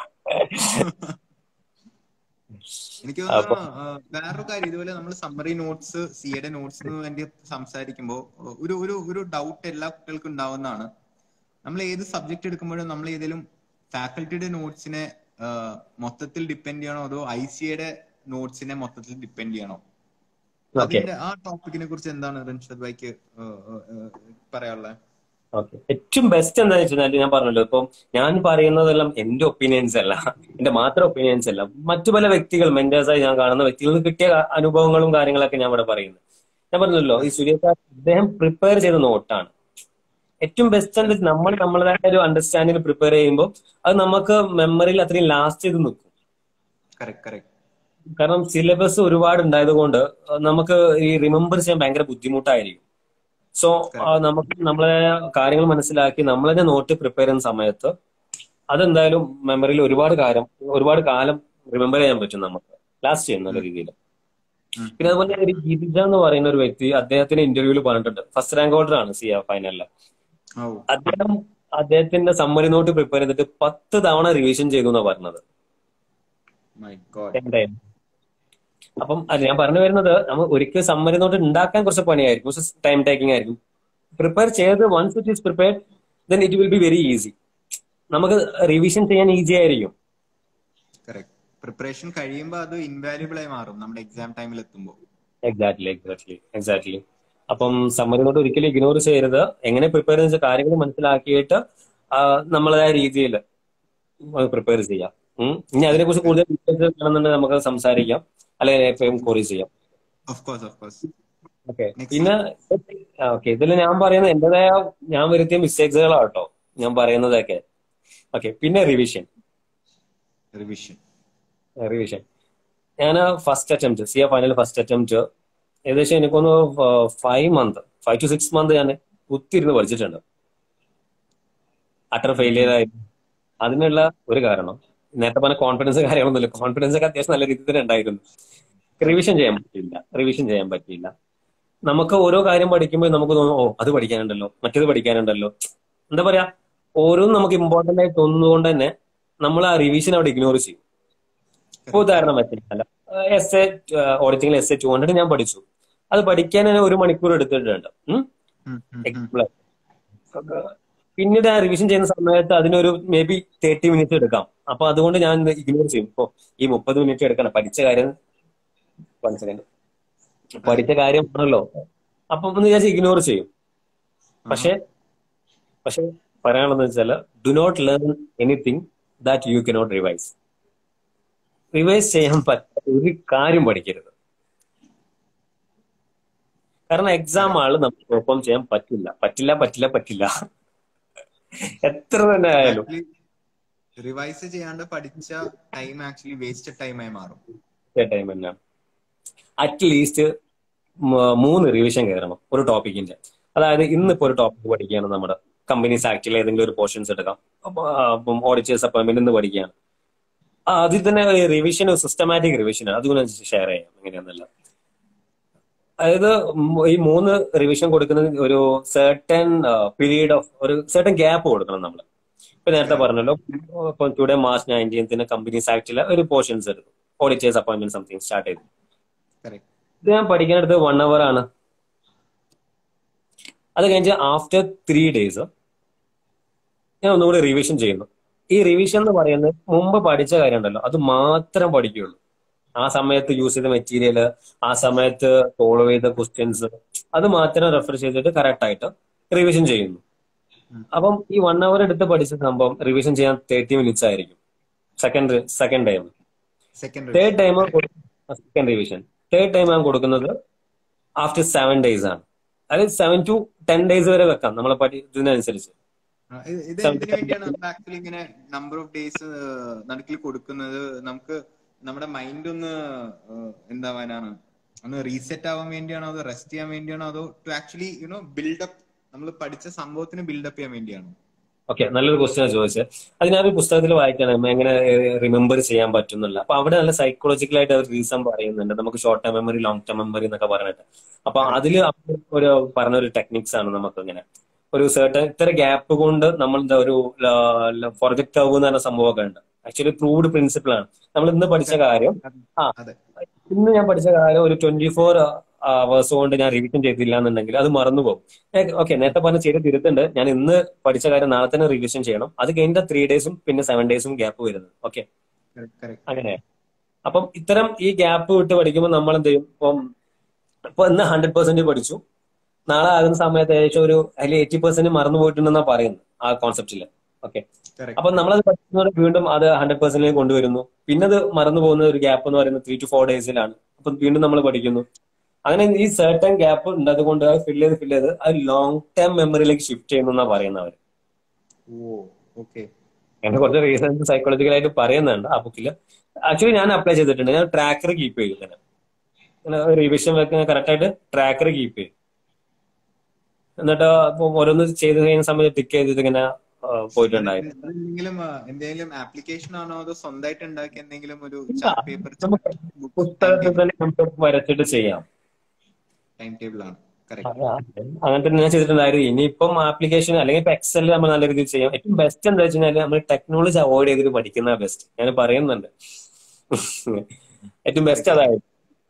എനിക്ക് തോന്നുന്നു വേറൊരു കാര്യം, ഇതുപോലെ നമ്മൾ സമ്മറി നോട്ട്സ് സിയുടെ നോട്ട്സിന് വേണ്ടി സംസാരിക്കുമ്പോൾ ഒരു ഡൗട്ട് എല്ലാ കുട്ടികൾക്കും ഉണ്ടാവുന്നതാണ്. നമ്മൾ ഏത് സബ്ജക്ട് എടുക്കുമ്പോഴും നമ്മൾ ഏതെങ്കിലും ഫാക്കൽറ്റിയുടെ നോട്ട്സിനെ മൊത്തത്തിൽ ഡിപ്പെൻഡ് ചെയ്യണോ അതോ ICAയുടെ നോട്ട്സിനെ മൊത്തത്തിൽ ഡിപ്പെൻഡ് ചെയ്യണോ? അതിന്റെ ആ ടോപ്പിക്കിനെ കുറിച്ച് എന്താണ് റിൻഷാദ് ഭായിക്ക് പറയാനുള്ളത്? ഏറ്റവും ബെസ്റ്റ് എന്താണെന്ന് വെച്ചാൽ ഞാൻ പറഞ്ഞല്ലോ, ഇപ്പം ഞാൻ പറയുന്നതെല്ലാം എന്റെ ഒപ്പീനിയൻസ് അല്ല, എന്റെ മാത്രം ഒപ്പീനിയൻസ് അല്ല, മറ്റു പല വ്യക്തികൾ മെന്റേഴ്സായി ഞാൻ കാണുന്ന വ്യക്തികൾക്ക് കിട്ടിയ അനുഭവങ്ങളും കാര്യങ്ങളൊക്കെ ഞാൻ ഇവിടെ പറയുന്നത്. ഞാൻ പറഞ്ഞല്ലോ, ഈ സുരേഷ് സാർ അദ്ദേഹം പ്രിപ്പയർ ചെയ്ത നോട്ടാണ് ഏറ്റവും ബെസ്റ്റ്. എന്താ നമ്മൾ നമ്മളതായ ഒരു അണ്ടർസ്റ്റാൻഡിങ് പ്രിപ്പയർ ചെയ്യുമ്പോൾ അത് നമുക്ക് മെമ്മറിയിൽ അത്രയും ലാസ്റ്റ് ചെയ്ത് നിൽക്കും. കാരണം സിലബസ് ഒരുപാട് ഉണ്ടായത് കൊണ്ട് നമുക്ക് ഈ റിമെമ്പർ ചെയ്യാൻ ഭയങ്കര ബുദ്ധിമുട്ടായിരിക്കും. സോ നമുക്ക് നമ്മളെ കാര്യങ്ങൾ മനസ്സിലാക്കി നമ്മൾ തന്നെ നോട്ട് പ്രിപ്പയർ ചെയ്യുന്ന സമയത്ത് അതെന്തായാലും മെമ്മറിയിൽ ഒരുപാട് കാലം റിമെമ്പർ ചെയ്യാൻ പറ്റും, നമുക്ക് ലാസ്റ്റ് ചെയ്യുന്ന നല്ല രീതിയിൽ. പിന്നെ അതുപോലെ ഒരു ഗീതിജ എന്ന് പറയുന്ന ഒരു വ്യക്തി അദ്ദേഹത്തിന്റെ ഇന്റർവ്യൂവിൽ പറഞ്ഞിട്ടുണ്ട്, ഫസ്റ്റ് റാങ്ക് ഹോൾഡർ ആണ് CA ഫൈനലില്. അദ്ദേഹത്തിന്റെ സമ്മറി നോട്ട് പ്രിപ്പയർ ചെയ്തിട്ട് 10 തവണ റിവിഷൻ ചെയ്തു എന്നാണ് പറഞ്ഞത്. അപ്പം ഞാൻ പറഞ്ഞു വരുന്നത്, നമ്മൾ ഒരിക്കൽ സമ്മറി നോട്ട് ഉണ്ടാക്കാൻ കുറച്ച് പണിയായിരിക്കും, കുറച്ച് ടൈം ടേക്കിംഗ് ആയിരിക്കും. പ്രിപ്പയർ ചെയ്ത് once it is prepared then it will be very easy. നമുക്ക് റിവിഷൻ ചെയ്യാൻ ഈസി ആയിരിക്കും. കറക്റ്റ്. പ്രിപ്പറേഷൻ കഴിയുമ്പോൾ അത് ഇൻവാല്യുബിൾ ആയി മാറും നമ്മുടെ എക്സാം ടൈമിൽ എത്തുമ്പോൾ. എക്സാക്ട്ലി. അപ്പം സമ്മറിനോട് ഒരിക്കലും ഇഗ്നോർ ചെയ്യരുത്. എങ്ങനെ പ്രിപ്പയർ ചെയ്യുന്ന കാര്യങ്ങൾ മനസ്സിലാക്കിയിട്ട് നമ്മളതായ രീതിയിൽ പ്രിപ്പയർ ചെയ്യാം. ഇനി അതിനെക്കുറിച്ച് കൂടുതൽ ഡീറ്റെയിൽസ് വേണമെന്നുണ്ടെങ്കിൽ നമുക്ക് സംസാരിക്കാം, അല്ലെങ്കിൽ എപ്പോഴും കോറി ചെയ്യാം. ഓക്കെ. പിന്നെ ഇതിൽ ഞാൻ പറയുന്നത് എന്റേതായ ഞാൻ വരുത്തിയ മിസ്റ്റേക്സുകളാണ് കേട്ടോ ഞാൻ പറയുന്നതൊക്കെ. ഓക്കെ. പിന്നെ റിവിഷൻ. ഞാൻ first attempt C A final first attempt ഏകദേശം എനിക്കൊന്ന് 5 to 6 months ഞാൻ കുത്തിരുന്ന് പഠിച്ചിട്ടുണ്ട്. അട്ടർ ഫെയിലിയർ ആയിരുന്നു. അതിനുള്ള ഒരു കാരണം നേരത്തെ പറഞ്ഞ കോൺഫിഡൻസ് കാര്യങ്ങളൊന്നുമില്ല. കോൺഫിഡൻസ് ഒക്കെ അത്യാവശ്യം നല്ല രീതിയിൽ തന്നെ ഉണ്ടായിരുന്നു. റിവിഷൻ ചെയ്യാൻ പറ്റിയില്ല. നമുക്ക് ഓരോ കാര്യം പഠിക്കുമ്പോൾ നമുക്ക് തോന്നും അത് പഠിക്കാനുണ്ടല്ലോ, മറ്റേത് പഠിക്കാനുണ്ടല്ലോ. എന്താ പറയാ, ഓരോന്നും നമുക്ക് ഇമ്പോർട്ടന്റ് ആയി തോന്നുന്നതുകൊണ്ട് തന്നെ നമ്മൾ ആ റിവിഷൻ അവിടെ ഇഗ്നോർ ചെയ്യും. ഇപ്പൊ ഉദാഹരണം വെച്ചാൽ എസ് എ ഓഡിറ്റിംഗിൽ എസ് എ 200 ഞാൻ പഠിച്ചു. അത് പഠിക്കാൻ 1 മണിക്കൂർ എടുത്തിട്ടുണ്ട്. പിന്നീട് ആ റിവിഷൻ ചെയ്യുന്ന സമയത്ത് അതിനൊരു മേ ബി 30 minutes എടുക്കാം. അപ്പൊ അതുകൊണ്ട് ഞാൻ ഇഗ്നോർ ചെയ്യും. ഇപ്പൊ ഈ 30 minutes എടുക്കണം പഠിച്ച കാര്യം ആണല്ലോ, അപ്പൊ ഒന്ന് വിചാരിച്ച് ഇഗ്നോർ ചെയ്യും. പക്ഷെ പറയാനുള്ളതെന്ന് വെച്ചാൽ do not learn anything that you cannot revise ചെയ്യാൻ പറ്റാത്ത ഒരു കാര്യം പഠിക്കരുത്. കാരണം എക്സാം ആള് നമുക്ക് പെർഫോം ചെയ്യാൻ പറ്റില്ല എത്ര തന്നെ ആയാലും. റിവൈസ് ചെയ്യാണ്ട് പഠിച്ച ടൈം ആക്ച്വലി വേസ്റ്റ് ടൈമായി മാറും. അറ്റ്ലീസ്റ്റ് 3 റിവിഷൻ കയറണം ഒരു ടോപ്പിക്കിന്റെ. അതായത് ഇന്നിപ്പോ ഒരു ടോപ്പിക് പഠിക്കുകയാണ്, നമ്മുടെ കമ്പനീസ് ആക്ടിൽ ഏതെങ്കിലും ഒരു പോർഷൻസ് എടുക്കാം. ഓഡിറ്റേഴ്സ് അപ്പോയിന്റ്മെന്റ് ഇന്ന് പഠിക്കുകയാണ്. അതിൽ തന്നെ റിവിഷൻ സിസ്റ്റമാറ്റിക് റിവിഷൻ അതുകൊണ്ട് ഷെയർ ചെയ്യാം എങ്ങനെയാണെന്നല്ല. അതായത് ഈ 3 റിവിഷൻ കൊടുക്കുന്നത് ഒരു സർട്ടൻ പീരീഡ് ഓഫ് ഒരു സർട്ടൻ ഗ്യാപ്പ് കൊടുക്കണം നമ്മൾ. ഇപ്പൊ നേരത്തെ പറഞ്ഞല്ലോ, ഇപ്പൊ ടുഡേ March 19 കമ്പനീസ് ആക്ടിലെ ഒരു പോർഷൻസ് എടുക്കും, ഓഡിറ്റേഴ്സ് അപ്പോയിന്റ്മെന്റ് സംതിങ് സ്റ്റാർട്ട് ചെയ്തു. ഇത് ഞാൻ പഠിക്കാനെടുത്ത് 1 hour ആണ്. അത് കഴിഞ്ഞ് ആഫ്റ്റർ 3 days ഞാൻ ഒന്നുകൂടി റിവിഷൻ ചെയ്യുന്നു. ഈ റിവിഷൻ എന്ന് പറയുന്നത് മുമ്പ് പഠിച്ച കാര്യം ഉണ്ടല്ലോ അത് മാത്രം പഠിക്കുകയുള്ളൂ. ആ സമയത്ത് യൂസ് ചെയ്ത മെറ്റീരിയൽ, ആ സമയത്ത് ഫോളോ ചെയ്ത ക്വസ്റ്റ്യൻസ് അത് മാത്രം റെഫർ ചെയ്തിട്ട് കറക്റ്റ് ആയിട്ട് റിവിഷൻ ചെയ്യുന്നു. അപ്പം ഈ 1 hour എടുത്ത് പഠിച്ച സംഭവം റിവിഷൻ ചെയ്യാൻ 30 minutes ആയിരിക്കും second time. Second revision third time ഞാൻ കൊടുക്കുന്നത് ആഫ്റ്റർ 7 days ആണ്. അതായത് 7 to 10 days വരെ വെക്കാം നമ്മളെ ഇതിനനുസരിച്ച്. ഇത് എന്തിനു വേണ്ടിയാണ് നമ്മൾ ആക്ച്വലി ഇങ്ങനെ നമ്പർ ഓഫ് ഡേയ്സ് നടുക്കിൽ കൊടുക്കുന്നത്? നമുക്ക് നമ്മുടെ മൈൻഡ് ഒന്ന് എന്താവാനാണ്, ഒന്ന് റീസെറ്റ് ആവാൻ വേണ്ടിയാണോ, അതോ റെസ്റ്റ് ചെയ്യാൻ വേണ്ടിയാണോ, അതോ ടു ആക്ച്വലി ബിൽഡപ്പ് നമ്മൾ പഠിച്ച സംഭവത്തിന് ബിൽഡപ്പ് ചെയ്യാൻ വേണ്ടിയാണോ? ഓക്കെ, നല്ലൊരു ക്വസ്റ്റ്യൻ ചോദിച്ചത്. അത് ഞാനൊരു പുസ്തകത്തിൽ വായിക്കണം എങ്ങനെ റിമെമ്പർ ചെയ്യാൻ പറ്റുന്നില്ല. അപ്പൊ അവിടെ നല്ല സൈക്കോളജിക്കലായിട്ട് അവർ റീസൺ പറയുന്നുണ്ട്. നമുക്ക് short term memory, long term memory എന്നൊക്കെ പറഞ്ഞിട്ട്. അപ്പൊ അതില് ഒരു പറഞ്ഞൊരു ടെക്നിക്സ് ആണ് നമുക്ക് ഇങ്ങനെ ഒരു സർട്ടൻ ഇത്ര ഗ്യാപ്പ് കൊണ്ട് നമ്മൾ എന്താ ഒരു ഫോർഗെറ്റ് കർവ് എന്ന് പറഞ്ഞ സംഭവമൊക്കെ ഉണ്ട്. ആക്ച്വലി പ്രൂവ്ഡ് പ്രിൻസിപ്പിൾ ആണ്. നമ്മൾ ഇന്ന് പഠിച്ച കാര്യം ഇന്ന് ഞാൻ പഠിച്ച കാര്യം ഒരു 24 hours കൊണ്ട് ഞാൻ റിവിഷൻ ചെയ്തില്ല എന്നുണ്ടെങ്കിൽ അത് മറന്നുപോകും. ഓക്കെ, നേരത്തെ പറഞ്ഞ ചെയ്ത് തിരുത്തുണ്ട്. ഞാൻ ഇന്ന് പഠിച്ച കാര്യം നാളെ തന്നെ റിവിഷൻ ചെയ്യണം. അത് കഴിഞ്ഞ 3 days പിന്നെ 7 days ഗ്യാപ്പ് വരുന്നത്. ഓക്കെ, അങ്ങനെ. അപ്പം ഇത്തരം ഈ ഗ്യാപ്പ് വിട്ട് പഠിക്കുമ്പോൾ നമ്മൾ എന്ത് ചെയ്യും? ഇപ്പൊ ഇന്ന് 100% പഠിച്ചു, നാളെ ആകുന്ന സമയത്ത് ഏകദേശം ഒരു അതിൽ 80% മറന്നു പോയിട്ടുണ്ടെന്നാ പറയുന്നത് ആ കോൺസെപ്റ്റില്. ഓക്കെ, അപ്പൊ നമ്മളത് പഠിക്കുന്നത് വീണ്ടും അത് 100% കൊണ്ടുവരുന്നു. പിന്നെ അത് മറന്നു പോകുന്ന ഒരു ഗ്യാപ്പ് എന്ന് പറയുന്നത് 3 to 4 days അപ്പൊ വീണ്ടും നമ്മൾ പഠിക്കുന്നു. അങ്ങനെ ഈ സർട്ടൻ ഗ്യാപ്പ് ഉണ്ട്, അതുകൊണ്ട് അത് ഫില്ല് ചെയ്ത് അത് ലോങ് ടേം മെമ്മറിയിലേക്ക് ഷിഫ്റ്റ് ചെയ്യുന്ന പറയുന്നവർ. എന്നെ കുറച്ച് റീസൺസ് സൈക്കോളജിക്കലായിട്ട് പറയുന്നുണ്ട് ആ ബുക്കിൽ. ആക്ച്വലി ഞാൻ അപ്ലൈ ചെയ്തിട്ടുണ്ട്. ഞാൻ ട്രാക്കർ കീപ്പ് ചെയ്യും, ഇങ്ങനെ റിവിഷൻ വെക്കുന്ന കറക്റ്റ് ആയിട്ട് ട്രാക്കർ കീപ്പ് ചെയ്യും. എന്നിട്ട് ഓരോന്ന് ചെയ്ത് കഴിയുന്ന സമയത്ത് ടിക്ക് ചെയ്തിട്ട് ഇങ്ങനെ എന്തെങ്കിലും ആപ്ലിക്കേഷൻ ആണോ അതോ സ്വന്തമായിട്ട് ഉണ്ടാക്കിയ എന്തെങ്കിലും ഒരു പുസ്തകത്തിൽ തന്നെ നമുക്ക് വരച്ചിട്ട് ചെയ്യാം. ടൈം ടേബിൾ ആണ്. അങ്ങനെ തന്നെ ഞാൻ ചെയ്തിട്ടുണ്ടായിരുന്നു. ഇനിയിപ്പം ആപ്ലിക്കേഷൻ അല്ലെങ്കിൽ ഇപ്പൊ എക്സൽ നമ്മൾ നല്ല രീതിയിൽ ചെയ്യാം. ഏറ്റവും ബെസ്റ്റ് എന്താ വെച്ച് കഴിഞ്ഞാൽ നമ്മൾ ടെക്നോളജി അവോയ്ഡ് ചെയ്തിട്ട് പഠിക്കുന്ന ബെസ്റ്റ്. ഞാൻ പറയുന്നുണ്ട്, ഏറ്റവും ബെസ്റ്റ് അതായത്.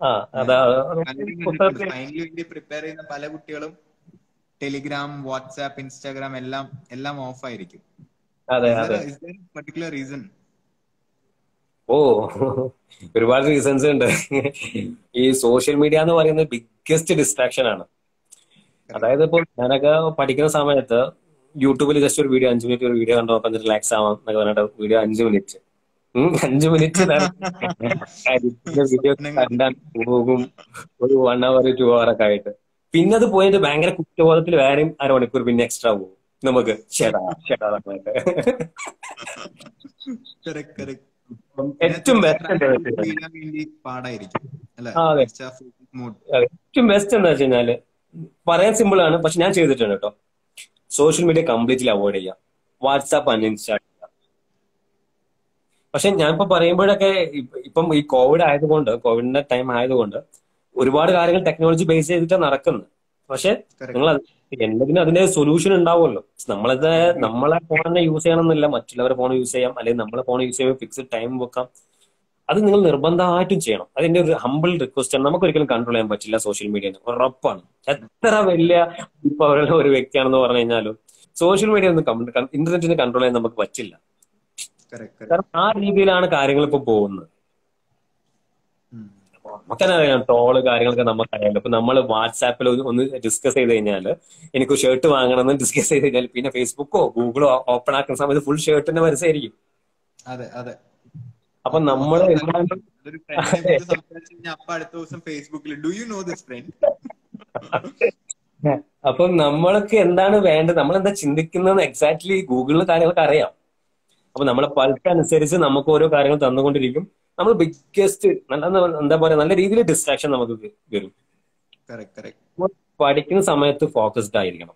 പ്രിപ്പയർ ചെയ്യുന്ന പല കുട്ടികളും ടെലിഗ്രാം, വാട്സാപ്പ്, ഇൻസ്റ്റാഗ്രാം എല്ലാം ഓഫ് ആയിരിക്കും. അതെ അതെ. Is there a particular reason? ഓ ഒരുപാട് റീസൺസ് ഉണ്ട്. ഈ സോഷ്യൽ മീഡിയ എന്ന് പറയുന്നത് ബിഗ്ഗസ്റ്റ് ഡിസ്ട്രാക്ഷൻ ആണ്. Correct. അതായത് ഇപ്പോൾ ഞാനൊക്കെ പഠിക്കുന്ന സമയത്ത് യൂട്യൂബിൽ ജസ്റ്റ് ഒരു വീഡിയോ 5 മിനിറ്റ് ഒരു വീഡിയോ കണ്ടു നോക്കാൻ റിലാക്സ് ആവാം എന്നൊക്കെ പറഞ്ഞിട്ട് വീഡിയോ 5 മിനിറ്റ് 5 മിനിറ്റ് വീഡിയോ സ്വപ്നങ്ങൾ. കണ്ടാൽ പോകും ഒരു 1 hour 2 hour ഒക്കെ ആയിട്ട്. പിന്നെ അത് പോയിട്ട് ഭയങ്കര കുറ്റബോധത്തിൽ വേറെയും അരമണിക്കൂർ പിന്നെ എക്സ്ട്രാ പോകും നമുക്ക്. ചേട്ടാ ചേട്ടാ പറഞ്ഞിട്ട്. Correct, correct. പിന്നെ ഏറ്റവും തിരിച്ച് ബെസ്റ്റ് എന്താ ട്രാക്ക് വെച്ചാൽ ചെയ്യാൻ വേണ്ടി പാടായിരിക്കും അല്ലെ? അതെ തിരിച്ച് ആ ഫോക്കസ് മോഡ്. ഏറ്റവും ബെസ്റ്റ് എന്താ വെച്ച് കഴിഞ്ഞാല് പറയാൻ സിമ്പിൾ ആണ്, പക്ഷെ ഞാൻ ചെയ്തിട്ടുണ്ട് കേട്ടോ. സോഷ്യൽ മീഡിയ കംപ്ലീറ്റ്ലി അവോയ്ഡ് ചെയ്യാം. WhatsApp uninstall. പക്ഷെ ഞാനിപ്പോ പറയുമ്പോഴൊക്കെ ഇപ്പം ഈ കോവിഡിന്റെ ടൈം ആയതുകൊണ്ട് ഒരുപാട് കാര്യങ്ങൾ ടെക്നോളജി ബേസ് ചെയ്തിട്ടാണ് നടക്കുന്നത്. പക്ഷെ Correct. നിങ്ങൾ എല്ലാത്തിനും അതിന്റെ സൊല്യൂഷൻ ഉണ്ടാവുമല്ലോ. നമ്മളെ ഫോൺ തന്നെ യൂസ് ചെയ്യണമെന്നില്ല, മറ്റുള്ളവരെ ഫോൺ യൂസ് ചെയ്യാം, അല്ലെങ്കിൽ നമ്മളെ ഫോൺ യൂസ് ചെയ്യുമ്പോൾ ഫിക്സ്ഡ് ടൈം വെക്കാം. അത് നിങ്ങൾ നിർബന്ധമായിട്ടും ചെയ്യണം. അതിന്റെ ഒരു ഹമ്പിൾ റിക്വസ്റ്റ് ആണ്. നമുക്ക് ഒരിക്കലും കൺട്രോൾ ചെയ്യാൻ പറ്റില്ല സോഷ്യൽ മീഡിയ, ഉറപ്പാണ്. എത്ര വലിയ ഇപ്പൊ അവരുടെ ഒരു വ്യക്തിയാണെന്ന് പറഞ്ഞു കഴിഞ്ഞാലും സോഷ്യൽ മീഡിയ ഇന്റർനെറ്റിന് കൺട്രോൾ ചെയ്യാൻ നമുക്ക് പറ്റില്ല. Correct, correct. കാരണം ആ രീതിയിലാണ് കാര്യങ്ങൾ ഇപ്പൊ പോകുന്നത്. ഉം. നമുക്കെന്നെ അറിയാം, ട്രോള് കാര്യങ്ങളൊക്കെ നമുക്കറിയാലോ. ഇപ്പൊ നമ്മൾ വാട്സാപ്പിൽ ഒന്ന് ഡിസ്കസ് ചെയ്ത് കഴിഞ്ഞാല്, എനിക്ക് ഷർട്ട് വാങ്ങണമെന്ന് ഡിസ്കസ് ചെയ്ത് കഴിഞ്ഞാൽ പിന്നെ ഫേസ്ബുക്കോ ഗൂഗിളോ ഓപ്പൺ ആക്കുന്ന സമയത്ത് ഫുൾ ഷർട്ടിന്റെ പരസ്യമായിരിക്കും. അതെ, അതെ. അപ്പൊ നമ്മൾ മൊത്തം എന്താണ് അതൊരു ഫ്രണ്ടിനെ കുറിച്ച് സംസാരിച്ചു കഴിഞ്ഞാൽ അപ്പൊ അടുത്ത ദിവസം ഫേസ്ബുക്കിൽ do you know this friend. അപ്പൊ നമ്മൾക്ക് എന്താണ് വേണ്ടത്, നമ്മൾ എന്താ ചിന്തിക്കുന്നത് എക്സാക്ട്ലി ഗൂഗിളിൽ കാര്യങ്ങളൊക്കെ അറിയാം. അപ്പൊ നമ്മളെ പൾസ് അനുസരിച്ച് നമുക്ക് ഓരോ കാര്യങ്ങൾ തന്നുകൊണ്ടിരിക്കും. നമ്മൾ ബിഗ്ഗസ്റ്റ് എന്താ പറയാ നല്ല രീതിയിൽ ഡിസ്ട്രാക്ഷൻ നമുക്ക് വരും. Correct, correct. പഠിക്കുന്ന സമയത്ത് ഫോക്കസ്ഡ് ആയിരിക്കണം.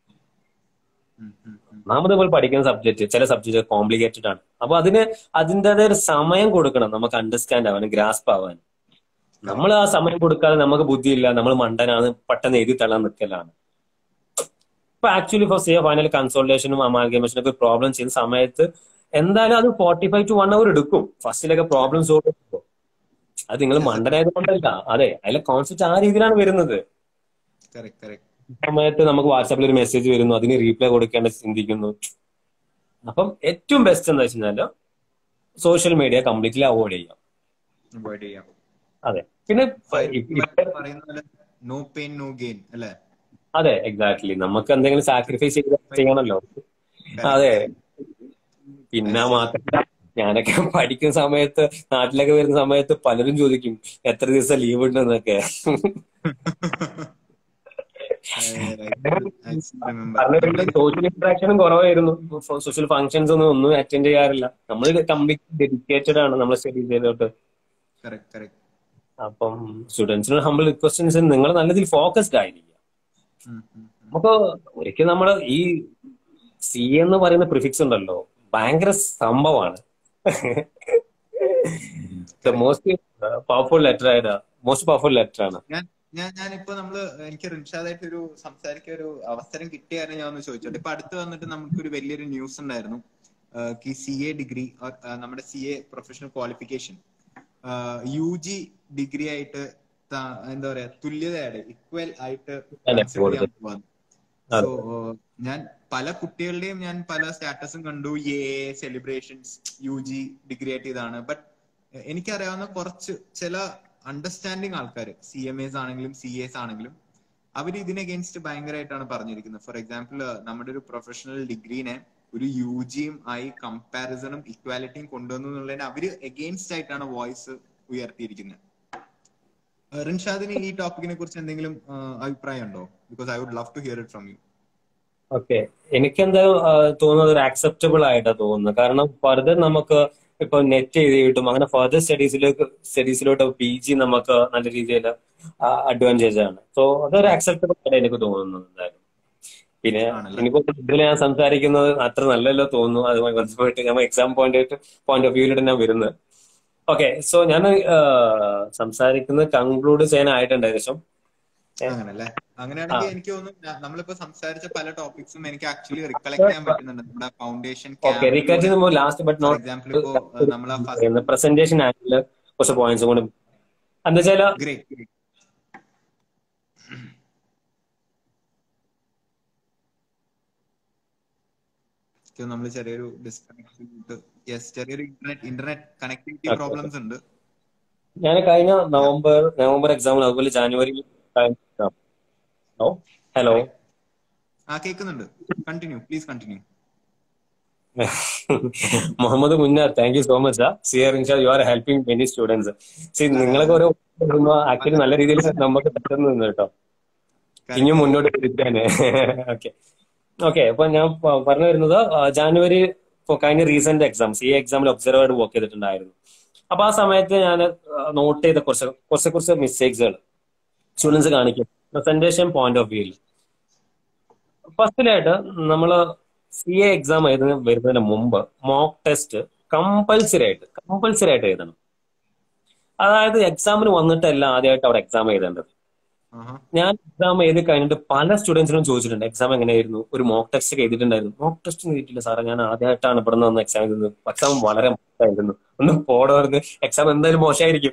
നമ്മൾ പഠിക്കുന്ന ചില സബ്ജക്റ്റ് കോംപ്ലിക്കേറ്റഡ് ആണ്. അപ്പൊ അതിൻ്റെതായ ഒരു സമയം കൊടുക്കണം നമുക്ക് അണ്ടർസ്റ്റാൻഡ് ആവാൻ, ഗ്രാസ്പ് ആവാൻ. നമ്മൾ ആ സമയം കൊടുക്കാതെ നമുക്ക് ബുദ്ധിയില്ല, നമ്മൾ മണ്ടനാണ്, പെട്ടെന്ന് എഴുതി തള്ളാൻ നിൽക്കലാണ്. ഇപ്പൊ ആക്ച്വലി ഫൈനൽ കൺസോൾട്ടേഷനും അമാൽഗമേഷനും ഒക്കെ പ്രോബ്ലം ചെയ്യുന്ന സമയത്ത് എന്തായാലും അത് 45 to 1 hour എടുക്കും ഫസ്റ്റിലൊക്കെ പ്രോബ്ലം സോൾവ് ചെയ്യുമ്പോൾ. അത് നിങ്ങൾ മണ്ടനായത് കൊണ്ടല്ല, അതെ, അതിലെ കോൺസെപ്റ്റ് ആ രീതിയിലാണ് വരുന്നത്. സമയത്ത് നമുക്ക് വാട്സാപ്പിൽ ഒരു മെസ്സേജ് വരുന്നു, അതിന് റീപ്ലൈ കൊടുക്കേണ്ട ചിന്തിക്കുന്നു. അപ്പം ഏറ്റവും ബെസ്റ്റ് എന്താ വെച്ച് കഴിഞ്ഞാല് സോഷ്യൽ മീഡിയ കംപ്ലീറ്റ്ലി അവോയ്ഡ് ചെയ്യാം. അതെ. പിന്നെ നോ പെയിൻ നോ ഗെയിൻ അല്ലേ? അതെ, എക്സാക്ട്ലി. നമുക്ക് എന്തെങ്കിലും സാക്രിഫൈസ് ചെയ്യണമല്ലോ. അതെ. പിന്നെ മാത്രമല്ല, ഞാനൊക്കെ പഠിക്കുന്ന സമയത്ത് നാട്ടിലൊക്കെ വരുന്ന സമയത്ത് പലരും ചോദിക്കും എത്ര ദിവസം ലീവ് ഉണ്ടെന്നൊക്കെ. സോഷ്യൽ ഇന്ററാക്ഷനും കുറവായിരുന്നു. സോഷ്യൽ ഫംഗ്ഷൻസ് ഒന്നും അറ്റൻഡ് ചെയ്യാറില്ല. നമ്മൾ കംപ്ലീറ്റ് ഡെഡിക്കേറ്റഡ് ആണ് നമ്മുടെ സ്റ്റഡീസിലോട്ട്. അപ്പം സ്റ്റുഡൻസിന് ഹമ്പിൾ റിക്വസ്റ്റൻസ്, നിങ്ങൾ നല്ല രീതിയിൽ ഫോക്കസ്ഡ് ആയിരിക്കുക. നമുക്ക് ഒരിക്കലും നമ്മുടെ ഈ സി എന്ന് പറയുന്ന പ്രിഫിക്സ് ഉണ്ടല്ലോ, ഭയങ്കര സംഭവമാണ്. മോസ്റ്റ് പവർഫുൾ ലെറ്റർ ആണ്. ഞാനിപ്പോ എനിക്ക് റിൻഷാദായിട്ട് ഒരു സംസാരിക്കാൻ ഒരു അവസരം കിട്ടിയായിരുന്നു ഞാൻ ഒന്ന് ചോദിച്ചോട്ടെ. ഇപ്പൊ അടുത്ത് വന്നിട്ട് നമുക്കൊരു വലിയൊരു ന്യൂസ് ഉണ്ടായിരുന്നു. CA ഡിഗ്രി, നമ്മുടെ CA professional qualification UG degree ആയിട്ട് എന്താ പറയാ തുല്യതയുടെ ഈക്വൽ ആയിട്ട് കൺസിഡർ ചെയ്യാൻ പോവാണ്. സോ ഞാൻ പല കുട്ടികളുടെയും ഞാൻ പല സ്റ്റാറ്റസും കണ്ടു, സെലിബ്രേഷൻസ് UG ഡിഗ്രി ആയിട്ട് ഇതാണ്. ബട്ട് എനിക്കറിയാവുന്ന കുറച്ച് ചില അണ്ടർസ്റ്റാൻഡിങ് ആൾക്കാർ, CMAs ആണെങ്കിലും CAs ആണെങ്കിലും, അവർ ഇതിന് അഗേൻസ്റ്റ് ഭയങ്കരമായിട്ടാണ് പറഞ്ഞിരിക്കുന്നത്. ഫോർ എക്സാമ്പിൾ, നമ്മുടെ ഒരു പ്രൊഫഷണൽ ഡിഗ്രീനെ ഒരു UGയും ആയി കമ്പാരിസണും ഇക്വാലിറ്റിയും കൊണ്ടുവന്നു എന്നുള്ളതിന് അവര് അഗെയിൻസ്റ്റ് ആയിട്ടാണ് വോയിസ് ഉയർത്തിയിരിക്കുന്നത്. റിൻഷാദിന് ഈ ടോപ്പിക്കിനെ കുറിച്ച് എന്തെങ്കിലും അഭിപ്രായം ഉണ്ടോ? Because I would love to hear it from you. Okay, എനിക്കെന്താ തോന്നുന്നത്, ഒരു അക്സെപ്റ്റബിൾ ആയിട്ടാണ് തോന്നുന്നത്. കാരണം ഫർദർ നമുക്ക് ഇപ്പൊ നെറ്റ് എഴുതിയിട്ടും അങ്ങനെ ഫർദർ സ്റ്റഡീസിലോട്ട് PG നമുക്ക് നല്ല രീതിയിൽ അഡ്വാൻറ്റേജ് ആണ്. സോ അതൊരു അക്സെപ്റ്റബിൾ ആയിട്ട് എനിക്ക് തോന്നുന്നത് എന്തായാലും. പിന്നെ ഇനിയിപ്പോ ഇതിൽ ഞാൻ സംസാരിക്കുന്നത് അത്ര നല്ലല്ലോ തോന്നുന്നു. അതുമായി ബന്ധപ്പെട്ട് ഞാൻ എക്സാം പോയിന്റ് ഓഫ് വ്യൂയിലാണ് ഞാൻ വരുന്നത്. ഓക്കെ, സോ ഞാൻ സംസാരിക്കുന്നത് കൺക്ലൂഡ് ചെയ്യാനായിട്ടുണ്ട് ഏകദേശം. അങ്ങനല്ലേ? അങ്ങനെയാണെങ്കിൽ എനിക്ക് തോന്നുന്നു നമ്മളിപ്പോ സംസാരിച്ച പല ടോപ്പിക്സും എനിക്ക് ആക്ച്വലി റിക്കലക്ട് ചെയ്യാൻ പറ്റുന്നുണ്ട്. നമ്മുടെ foundation last but not example ഇപ്പോ നമ്മളെ പ്രസന്റേഷൻ ആംഗിളിൽ കുറച്ച് പോയിന്റ്സ് കൂടി എന്താ വെച്ചാൽ ഇടയ്ക്ക് നമ്മൾ ചെറിയൊരു ഡിസ്കണക്ട്, ചെറിയൊരു ഇന്റർനെറ്റ് കണക്ടിവിറ്റി പ്രോബ്ലംസ് ഉണ്ട്. ഞാൻ കഴിഞ്ഞ നവംബർ എക്സാമിൽ അതുപോലെ ജാനുവരി. ഹലോ, കേൾക്കുന്നുണ്ട്. Continue, please continue. Muhammad Munnar, thank you so much. സിയർ Inshad, you are helping many students. നിങ്ങളൊക്കെ ഓരോ ആക്ച്വലി നല്ല രീതിയിൽ നമുക്ക് പെട്ടെന്ന് നിന്ന് കേട്ടോ, ഇനിയും മുന്നോട്ട് തിരിച്ചാണ്. ഓക്കെ. അപ്പൊ ഞാൻ പറഞ്ഞു വരുന്നത്, ജാനുവരി കഴിഞ്ഞ റീസെന്റ് എക്സാം CA എക്സാമിൽ ഒബ്സർവേർഡ് വർക്ക് ചെയ്തിട്ടുണ്ടായിരുന്നു. അപ്പൊ ആ സമയത്ത് ഞാൻ നോട്ട് ചെയ്ത കുറച്ച് മിസ്റ്റേക്സുകൾ സ്റ്റുഡൻസ് കാണിക്കും പ്രസന്റേഷൻ പോയിന്റ് ഓഫ് വ്യൂയിൽ. ഫസ്റ്റിലായിട്ട് നമ്മള് CA എക്സാം വരുന്നതിന് മുമ്പ് മോക്ക് ടെസ്റ്റ് കമ്പൽസറി ആയിട്ട് എഴുതണം. അതായത് എക്സാമിന് വന്നിട്ടല്ല ആദ്യമായിട്ട് അവിടെ എക്സാം എഴുതേണ്ടത്. ഞാൻ എക്സാം എഴുതി കഴിഞ്ഞിട്ട് പല സ്റ്റുഡൻസിനും ചോദിച്ചിട്ടുണ്ട്, എക്സാം എങ്ങനെയായിരുന്നു, ഒരു മോക്ക് ടെസ്റ്റ് ഒക്കെ എഴുതിയിട്ടുണ്ടായിരുന്നു. മോക്ക് ടെസ്റ്റ് എഴുതിയിട്ടില്ല സാറേ, ഞാൻ ആദ്യമായിട്ടാണ് ഇവിടെ നിന്ന് എക്സാം എഴുതുന്നത്, എക്സാം വളരെ മോശമായിരുന്നു. ഒന്ന് പോടവർന്ന്, എക്സാം എന്തായാലും മോശമായിരിക്കും.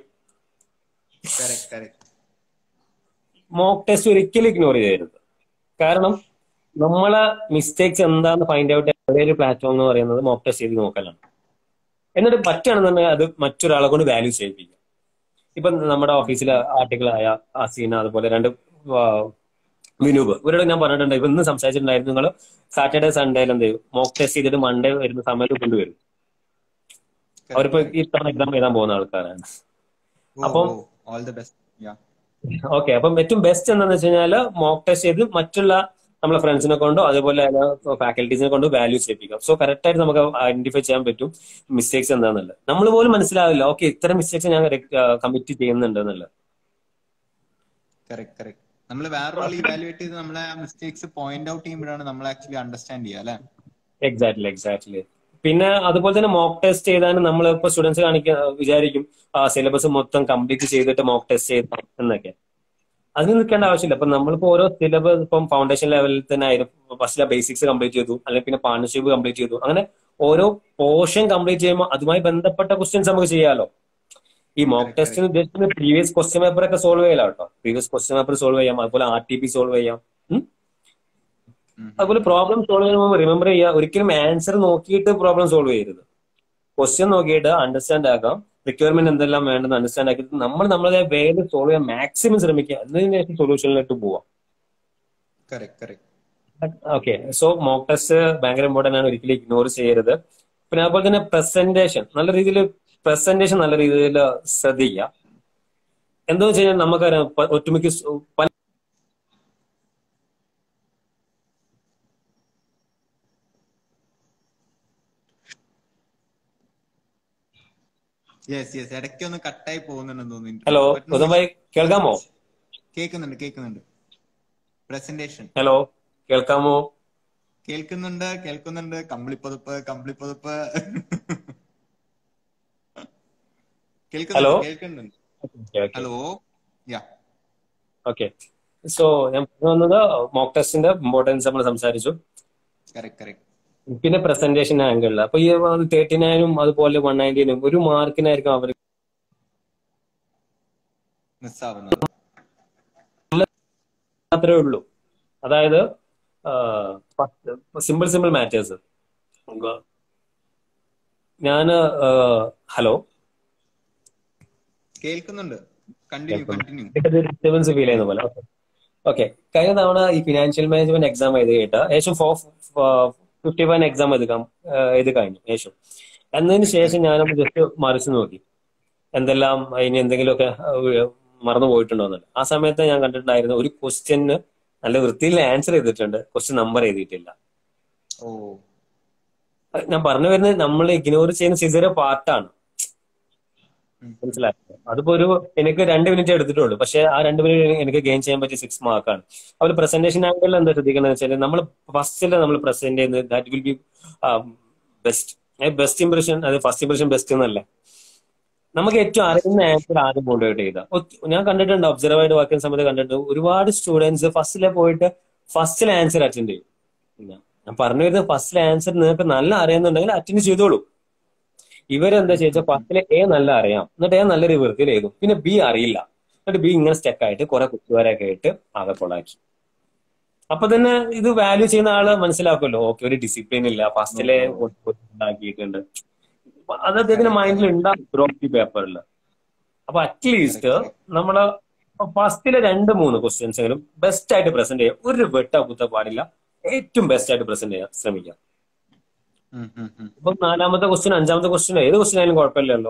മോക്ക് ടെസ്റ്റ് ഒരിക്കലും ഇഗ്നോർ ചെയ്യരുത്. കാരണം നമ്മളെ മിസ്റ്റേക്സ് എന്താന്ന് ഫൈൻഡ് ഔട്ട് ഒരേ ഒരു പ്ലാറ്റ്ഫോം എന്ന് പറയുന്നത് മോക്ക് ടെസ്റ്റ് ചെയ്ത് നോക്കലാണ്. എന്നിട്ട് പറ്റുകയാണെന്നുണ്ടെങ്കിൽ അത് മറ്റൊരാളെ കൊണ്ട് വാല്യൂ ചെയ്യിപ്പിക്കുക. ഇപ്പൊ നമ്മുടെ ഓഫീസിലെ ആർട്ടിക്കിളായ അസീന, അതുപോലെ 2 വിനൂപ്, ഇവരോട് ഞാൻ പറഞ്ഞിട്ടുണ്ട്, ഇപ്പൊ ഇന്ന് സംസാരിച്ചിട്ടുണ്ടായിരുന്നു, നിങ്ങൾ സാറ്റർഡേ സൺഡേയിൽ എന്ത് ചെയ്യും, മോക്ക് ടെസ്റ്റ് ചെയ്തിട്ട് മൺഡേ വരുന്ന സമയത്ത് കൊണ്ടുവരും. അവരിപ്പോ ഈ തവണ എക്സാം എഴുതാൻ പോകുന്ന ആൾക്കാരാണ്. അപ്പം ഓക്കെ, അപ്പം ഏറ്റവും ബെസ്റ്റ് എന്താണെന്ന് വെച്ച് കഴിഞ്ഞാൽ മോക്ക് ടെസ്റ്റ് ചെയ്ത് മറ്റുള്ള നമ്മളെ ഫ്രണ്ട്സിനെ കൊണ്ടോ അതുപോലെ ഫാക്കൽറ്റീസിനെ കൊണ്ടോ വാല്യൂ ചെയ്യിപ്പിക്കാം. സോ കറക്റ്റ് ആയിട്ട് നമുക്ക് ഐഡന്റിഫൈ ചെയ്യാൻ പറ്റും മിസ്റ്റേക്സ് എന്താണെന്നുള്ളത്. നമ്മൾ പോലും മനസ്സിലാവില്ല, ഓക്കെ ഇത്തരം മിസ്റ്റേക്സ് ഞാൻ കമ്മിറ്റ് ചെയ്യുന്നുണ്ട് എന്നുള്ളത്. നമ്മൾ വേറൊരാൾ ഇവാലുവേറ്റ് ചെയ്ത് നമ്മളെ മിസ്റ്റേക്സ് പോയിന്റ് ഔട്ട് ചെയ്യുമ്പോഴാണ് നമ്മൾ ആക്ച്വലി അണ്ടർസ്റ്റാൻഡ് ചെയ്യുക, അല്ലെ? എക്സാക്ട്ലി. പിന്നെ അതുപോലെ തന്നെ മോക്ക് ടെസ്റ്റ് ചെയ്താൽ നമ്മൾ ഇപ്പൊ സ്റ്റുഡൻസ് വിചാരിക്കും സിലബസ് മൊത്തം കംപ്ലീറ്റ് ചെയ്തിട്ട് മോക്ക് ടെസ്റ്റ് ചെയ്താൽ എന്നൊക്കെ. അതിന് നിൽക്കേണ്ട ആവശ്യമില്ല. ഇപ്പൊ നമ്മളിപ്പോ ഓരോ സിലബസ് ഇപ്പം ഫൗണ്ടേഷൻ ലെവലിൽ തന്നെ ആയിരുന്നു, ഫസ്റ്റിലെ ബേസിക്സ് കംപ്ലീറ്റ് ചെയ്തു, അല്ലെങ്കിൽ പിന്നെ പാർട്ണർഷിപ്പ് കംപ്ലീറ്റ് ചെയ്തു, അങ്ങനെ ഓരോ പോർഷൻ കംപ്ലീറ്റ് ചെയ്യുമ്പോൾ അതുമായി ബന്ധപ്പെട്ട ക്വസ്റ്റ്യൻസ് നമുക്ക് ചെയ്യാമല്ലോ. ഈ മോക്ക് ടെസ്റ്റിന് ഉദ്ദേശിക്കുന്ന പ്രീവിയസ് ക്വസ്റ്റ്യൻ പേപ്പർ ഒക്കെ സോൾവ് ചെയ്യാലോ കേട്ടോ. പ്രീവിയസ് ക്വസ്റ്റ്യൻ പേപ്പർ സോൾവ് ചെയ്യാം, അതുപോലെ RTP സോൾവ് ചെയ്യാം. അതുപോലെ പ്രോബ്ലം സോൾവ് ചെയ്യുമ്പോൾ റിമെമ്പർ ചെയ്യുക, ഒരിക്കലും ആൻസർ നോക്കിയിട്ട് പ്രോബ്ലം സോൾവ് ചെയ്യരുത്. ക്വസ്റ്റ്യൻ നോക്കിയിട്ട് അണ്ടർസ്റ്റാൻഡ് ആക്കാം, റിക്വയർമെന്റ് എന്തെല്ലാം വേണ്ടെന്ന് അണ്ടർസ്റ്റാൻഡ് ആക്കിയിട്ട് നമ്മൾ നമ്മളെ വേഗം സോൾവ് ചെയ്യാൻ മാക്സിമം ശ്രമിക്കുക, അതിനുശേഷം സൊല്യൂഷനിലേക്ക് പോവാം. ഓക്കെ. സോ മോക്ക് ടെസ്റ്റ് ഭയങ്കര ഇമ്പോർട്ടന്റ് ആണ്, ഒരിക്കലും ഇഗ്നോർ ചെയ്യരുത്. പിന്നെ അതുപോലെ തന്നെ പ്രസന്റേഷൻ നല്ല രീതിയിൽ ശ്രദ്ധിക്കുക. എന്താന്ന് വെച്ച് കഴിഞ്ഞാൽ നമുക്കറിയാം ഒട്ടുമിക്ക പല ഇടയ്ക്കൊന്ന് കട്ടായി പോകുന്നുണ്ടെന്ന് തോന്നുന്നു. ഹലോ ഉദംഭായി, കേൾക്കാമോ? കേൾക്കുന്നുണ്ട്. പ്രസന്റേഷൻ. ഹലോ, കേൾക്കാമോ? കേൾക്കുന്നുണ്ട്. കമ്പിളിപ്പുതപ്പ്. കേൾക്കുന്നുണ്ട്. ഹലോ. ഓക്കെ. സോ ഞാൻ വന്നത് മോക്ക് ടെസ്റ്റിന്റെ ഇമ്പോർട്ടൻസ് നമ്മൾ സംസാരിച്ചു. പിന്നെ പ്രസന്റേഷൻ ആംഗിളിൽ അപ്പൊ ഈ 39 അതുപോലെ 190 ഒരു മാർക്കിനായിരിക്കും അവർ അത്രേ ഉള്ളൂ. അതായത് സിമ്പിൾ മാറ്റേഴ്സ്. ഞാന് ഹലോ കേൾക്കുന്നുണ്ട്. ഡിസ്റ്റർബൻസ് ഫീൽ ചെയ്യുന്ന പോലെ. ഓക്കെ. കഴിഞ്ഞ തവണ ഈ ഫിനാൻഷ്യൽ മാനേജ്മെന്റ് എക്സാം എഴുതി കേട്ട ഏകദേശം 55 എക്സാം എഴുതി കഴിഞ്ഞു ശേഷം. എന്നതിന് ശേഷം ഞാനൊന്ന് ജസ്റ്റ് മറിച്ച് നോക്കി എന്തെല്ലാം ഇനി എന്തെങ്കിലുമൊക്കെ മറന്നു പോയിട്ടുണ്ടോ എന്നുള്ളത്. ആ സമയത്ത് ഞാൻ കണ്ടിട്ടുണ്ടായിരുന്നു ഒരു ക്വസ്റ്റ്യന് നല്ല വൃത്തിയിൽ ആൻസർ ചെയ്തിട്ടുണ്ട്, ക്വസ്റ്റ്യൻ നമ്പർ എഴുതിയിട്ടില്ല. ഞാൻ പറഞ്ഞു വരുന്നത് നമ്മൾ ഇഗ്നോർ ചെയ്യുന്ന ചെറിയ പാർട്ടാണ്, മനസ്സിലായത്. അതിപ്പോ എനിക്ക് 2 മിനിറ്റ് എടുത്തിട്ടുള്ളൂ, പക്ഷെ ആ 2 മിനിറ്റ് എനിക്ക് ഗെയിൻ ചെയ്യാൻ പറ്റിയ 6 മാർക്കാണ്. അതുപോലെ പ്രസന്റേഷൻ ആംഗിളിൽ എന്താ ശ്രദ്ധിക്കുന്നത് വെച്ചാൽ നമ്മൾ ഫസ്റ്റില് നമ്മൾ പ്രസന്റ് ചെയ്യുന്നത് that will be best impression. അത് ഫസ്റ്റ് ഇംപ്രഷൻ ബെസ്റ്റ് എന്നല്ല, നമുക്ക് ഏറ്റവും അറിയുന്ന ആൻസർ ആദ്യം കൊണ്ടുപോയിട്ട് ചെയ്താൽ. ഞാൻ കണ്ടിട്ടുണ്ട്, ഒബ്സർവ് ആയിട്ട് വർക്ക് ചെയ്യുന്ന സമയത്ത് കണ്ടിട്ടുണ്ട് ഒരുപാട് സ്റ്റുഡൻസ് ഫസ്റ്റിലെ പോയിട്ട് ഫസ്റ്റിലെ ആൻസർ അറ്റൻഡ് ചെയ്യും. ഞാൻ പറഞ്ഞു വരുന്നത് ഫസ്റ്റിലെ ആൻസർ നിങ്ങൾക്ക് നല്ല അറിയുന്നുണ്ടെങ്കിൽ അറ്റൻഡ് ചെയ്തോളൂ. ഇവരെന്താ ചോദിച്ചാൽ ഫസ്റ്റിലെ A നല്ല അറിയാം, എന്നിട്ട് A നല്ലൊരു വൃത്തിയിൽ എഴുതും, പിന്നെ B അറിയില്ല, എന്നിട്ട് B ഇങ്ങനെ സ്റ്റക്ക് ആയിട്ട് കുറെ കുത്തുവരൊക്കെ ആയിട്ട് ആകെ കൊളാക്കി. അപ്പൊ തന്നെ ഇത് വാല്യൂ ചെയ്യുന്ന ആള് മനസ്സിലാക്കുമല്ലോ. ഓക്കെ, ഒരു ഡിസിപ്ലിൻ ഇല്ല, ഫസ്റ്റിലെ ഉണ്ടാക്കിയിട്ടുണ്ട്. അത് അദ്ദേഹത്തിന്റെ മൈൻഡിൽ ഉണ്ടാകും ത്രൂഔട്ട് ദി പേപ്പറിൽ. അപ്പൊ അറ്റ്ലീസ്റ്റ് നമ്മള് ഫസ്റ്റിലെ 2-3 ക്വസ്റ്റ്യൻസ് എങ്കിലും ബെസ്റ്റ് ആയിട്ട് പ്രസന്റ് ചെയ്യാം. ഒരു വെട്ട കുത്ത പാടില്ല, ഏറ്റവും ബെസ്റ്റ് ആയിട്ട് പ്രസന്റ് ചെയ്യാൻ ശ്രമിക്കാം. ഇപ്പൊ 4ാമത്തെ ക്വസ്റ്റ്യൻ 5ാമത്തെ ക്വസ്റ്റ്യൻ ഏത് ക്വസ്റ്റ്യൻ ആയാലും കുഴപ്പമില്ലല്ലോ.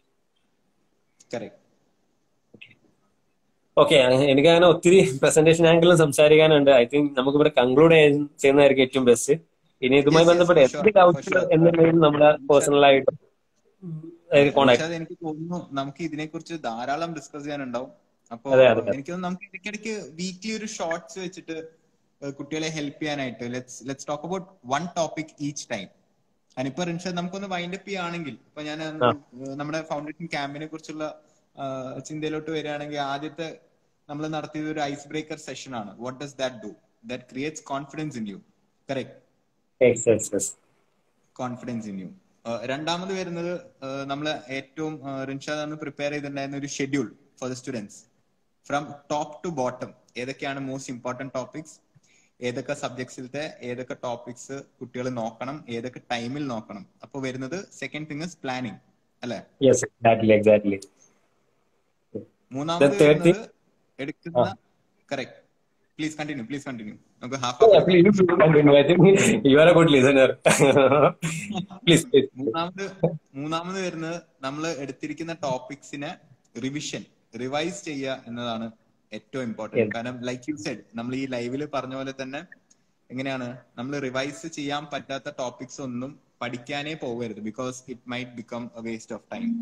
ഓക്കെ, എനിക്കങ്ങനെ ഒത്തിരി പ്രസന്റേഷൻ ആംഗിളും സംസാരിക്കാനുണ്ട്. ഐ തിങ്ക് നമുക്ക് ഇവിടെ കൺക്ലൂഡ് ചെയ്യുന്നതായിരിക്കും ഏറ്റവും ബെസ്റ്റ്. ഇനി ഇതുമായി ബന്ധപ്പെട്ട് എന്ത് ഡൗട്ട്സ് എന്തെങ്കിലും നമ്മുടെ പേഴ്സണലായിട്ട് കോൺടാക്ട്. എനിക്ക് തോന്നുന്നു നമുക്ക് ഇതിനെ കുറിച്ച് ധാരാളം ഡിസ്കസ് ചെയ്യാനുണ്ടാവും. അപ്പൊ എനിക്ക് തോന്നുന്നു നമുക്ക് ഇടയ്ക്കിടയ്ക്ക് വീക്ക്ലി ഒരു ഷോർട്സ് വെച്ചിട്ട് കുട്ടികളെ ഹെൽപ്പ് ചെയ്യാനായിട്ട് let's talk about one topic each time. അതിനിപ്പോ റിൻഷാദ് നമുക്കൊന്ന് വൈൻഡ് അപ്പ് ചെയ്യുകയാണെങ്കിൽ, ഇപ്പൊ ഞാൻ നമ്മുടെ ഫൗണ്ടേഷൻ ക്യാമ്പിനെ കുറിച്ചുള്ള ചിന്തയിലോട്ട് വരികയാണെങ്കിൽ, ആദ്യത്തെ നമ്മൾ നടത്തിയത് ഒരു ഐസ് ബ്രേക്കർ സെഷൻ ആണ്. What does that do? That creates confidence in you. Correct? Confidence in you. രണ്ടാമത് വരുന്നത് നമ്മൾ ഏറ്റവും റിൻഷാദ് പ്രിപ്പയർ ചെയ്തിട്ടുണ്ടായിരുന്ന ഒരു schedule for the students from top to bottom. ഏതൊക്കെയാണ് മോസ്റ്റ് ഇമ്പോർട്ടന്റ് ടോപ്പിക്സ്, ഏതൊക്കെ സബ്ജക്ട്സിലത്തെ ഏതൊക്കെ ടോപ്പിക്സ് കുട്ടികൾ നോക്കണം, ഏതൊക്കെ ടൈമിൽ നോക്കണം. അപ്പൊ വരുന്നത് സെക്കൻഡ് തിങ് ഇസ് പ്ലാനിങ്, അല്ലെ? മൂന്നാമത് വരുന്നത് എടുക്കുന്ന കറക്റ്റ്. Please continue. നമുക്ക് മൂന്നാമത് വരുന്നത് നമ്മൾ എടുത്തിരിക്കുന്ന ടോപ്പിക്സിനെ റിവൈസ് ചെയ്യുക എന്നതാണ് ഏറ്റവും ഇമ്പോർട്ടന്റ്. കാരണം ലൈക്ക് യു സെഡ്, നമ്മൾ ഈ ലൈവില് പറഞ്ഞ പോലെ തന്നെ എങ്ങനെയാണ് നമ്മൾ റിവൈസ് ചെയ്യാൻ പറ്റാത്ത ടോപ്പിക്സ് ഒന്നും പഠിക്കാനേ പോകരുത്. Because it might become a waste of time.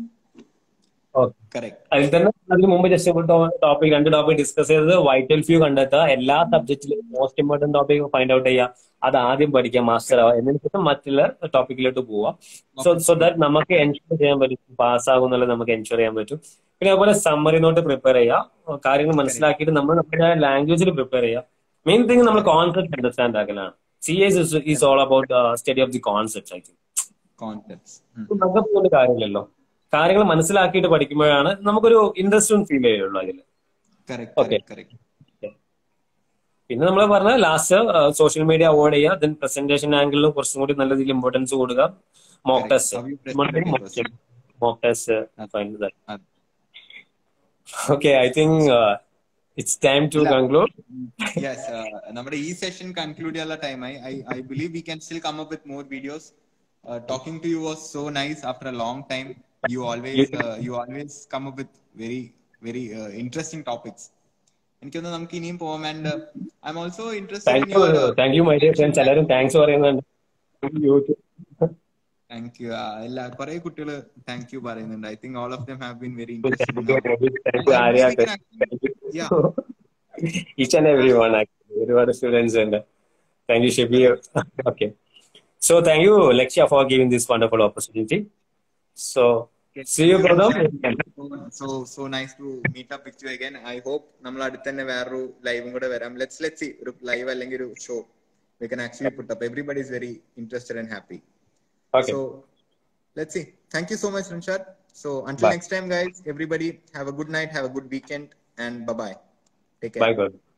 അതിൽ തന്നെ അതിന് മുമ്പ് ജസ്റ്റ് 2 ടോപ്പിക് ഡിസ്കസ് ചെയ്തത് വൈറ്റൽ ഫ്യൂ കണ്ടെത്തുക, എല്ലാ സബ്ജക്റ്റിലും most important topic find out ചെയ്യുക, അത് ആദ്യം പഠിക്കുക, മാസ്റ്റർ ആവുക, എന്നതിന് ശേഷം മറ്റുള്ള ടോപ്പിക്കിലോട്ട് പോവുക. സോ ദാറ്റ് നമുക്ക് എൻഷുർ ചെയ്യാൻ പറ്റും പാസ് ആകും എന്നുള്ളത് നമുക്ക് എൻഷുർ ചെയ്യാൻ പറ്റും. പിന്നെ അതുപോലെ സമ്മറി നോട്ട് പ്രിപ്പയർ ചെയ്യുക, കാര്യങ്ങൾ മനസ്സിലാക്കിയിട്ട് നമ്മൾ നമ്മുടെ ലാംഗ്വേജിൽ പ്രിപ്പയർ ചെയ്യുക. മെയിൻ തിങ് നമ്മൾ കോൺസെപ്റ്റ് അണ്ടർസ്റ്റാൻഡ് ആക്കലാണ്. CS is all about study of the concept. I think നമുക്ക് കാര്യമില്ലല്ലോ, കാര്യങ്ങൾ മനസ്സിലാക്കിയിട്ട് പഠിക്കുമ്പോഴാണ് നമുക്കൊരു ഇൻട്രസ്റ്റും ഫീൽ ചെയ്യുള്ളൂ അതിൽ. പിന്നെ നമ്മൾ പറഞ്ഞ ലാസ്റ്റ് സോഷ്യൽ മീഡിയ അവോയ്ഡ് ചെയ്യുക, ദെൻ പ്രസന്റേഷൻ ആംഗിളിലും കുറച്ചും കൂടി നല്ല രീതിയിൽ ഇമ്പോർട്ടൻസ് കൊടുക്കുക. Mock test. Okay, I think it's time to conclude. Yes, നമ്മുടെ ഈ സെഷൻ കൺക്ലൂഡ് ചെയ്യാനുള്ള ടൈമായി. I believe we can still come up with more videos. Talking to you was so nice after a long time. You always come up with very interesting topics. എനിക്കൊന്ന് നമുക്ക് ഇനിയും പോവാം. And I am also interested. Thank you my dear friends. എല്ലാവരും thanks പറയുന്നുണ്ട്. Thank you. എല്ലാ കുറെ കുട്ടികൾ thank you പറയുന്നുണ്ട്. I think all of them have been very interested. Each and everyone, ഒരുപാട് സ്റ്റുഡൻസ് ഉണ്ട്. Thank you Shabeer. ഓക്കെ, so thank you Lakshya for giving this wonderful opportunity. So see you brother. So nice to meet up with you again. I hope നമ്മൾ അടുത്ത് തന്നെ വേറൊരു ലൈവും കൂടെ വരാം. Let's see ഒരു ലൈവ് അല്ലെങ്കിൽ ഒരു show we can actually put up. Everybody is very interested and happy. Okay, so let's see. Thank you so much Rinshad. So until next time guys, everybody have a good night, have a good weekend, and bye bye. Take care. Bye God.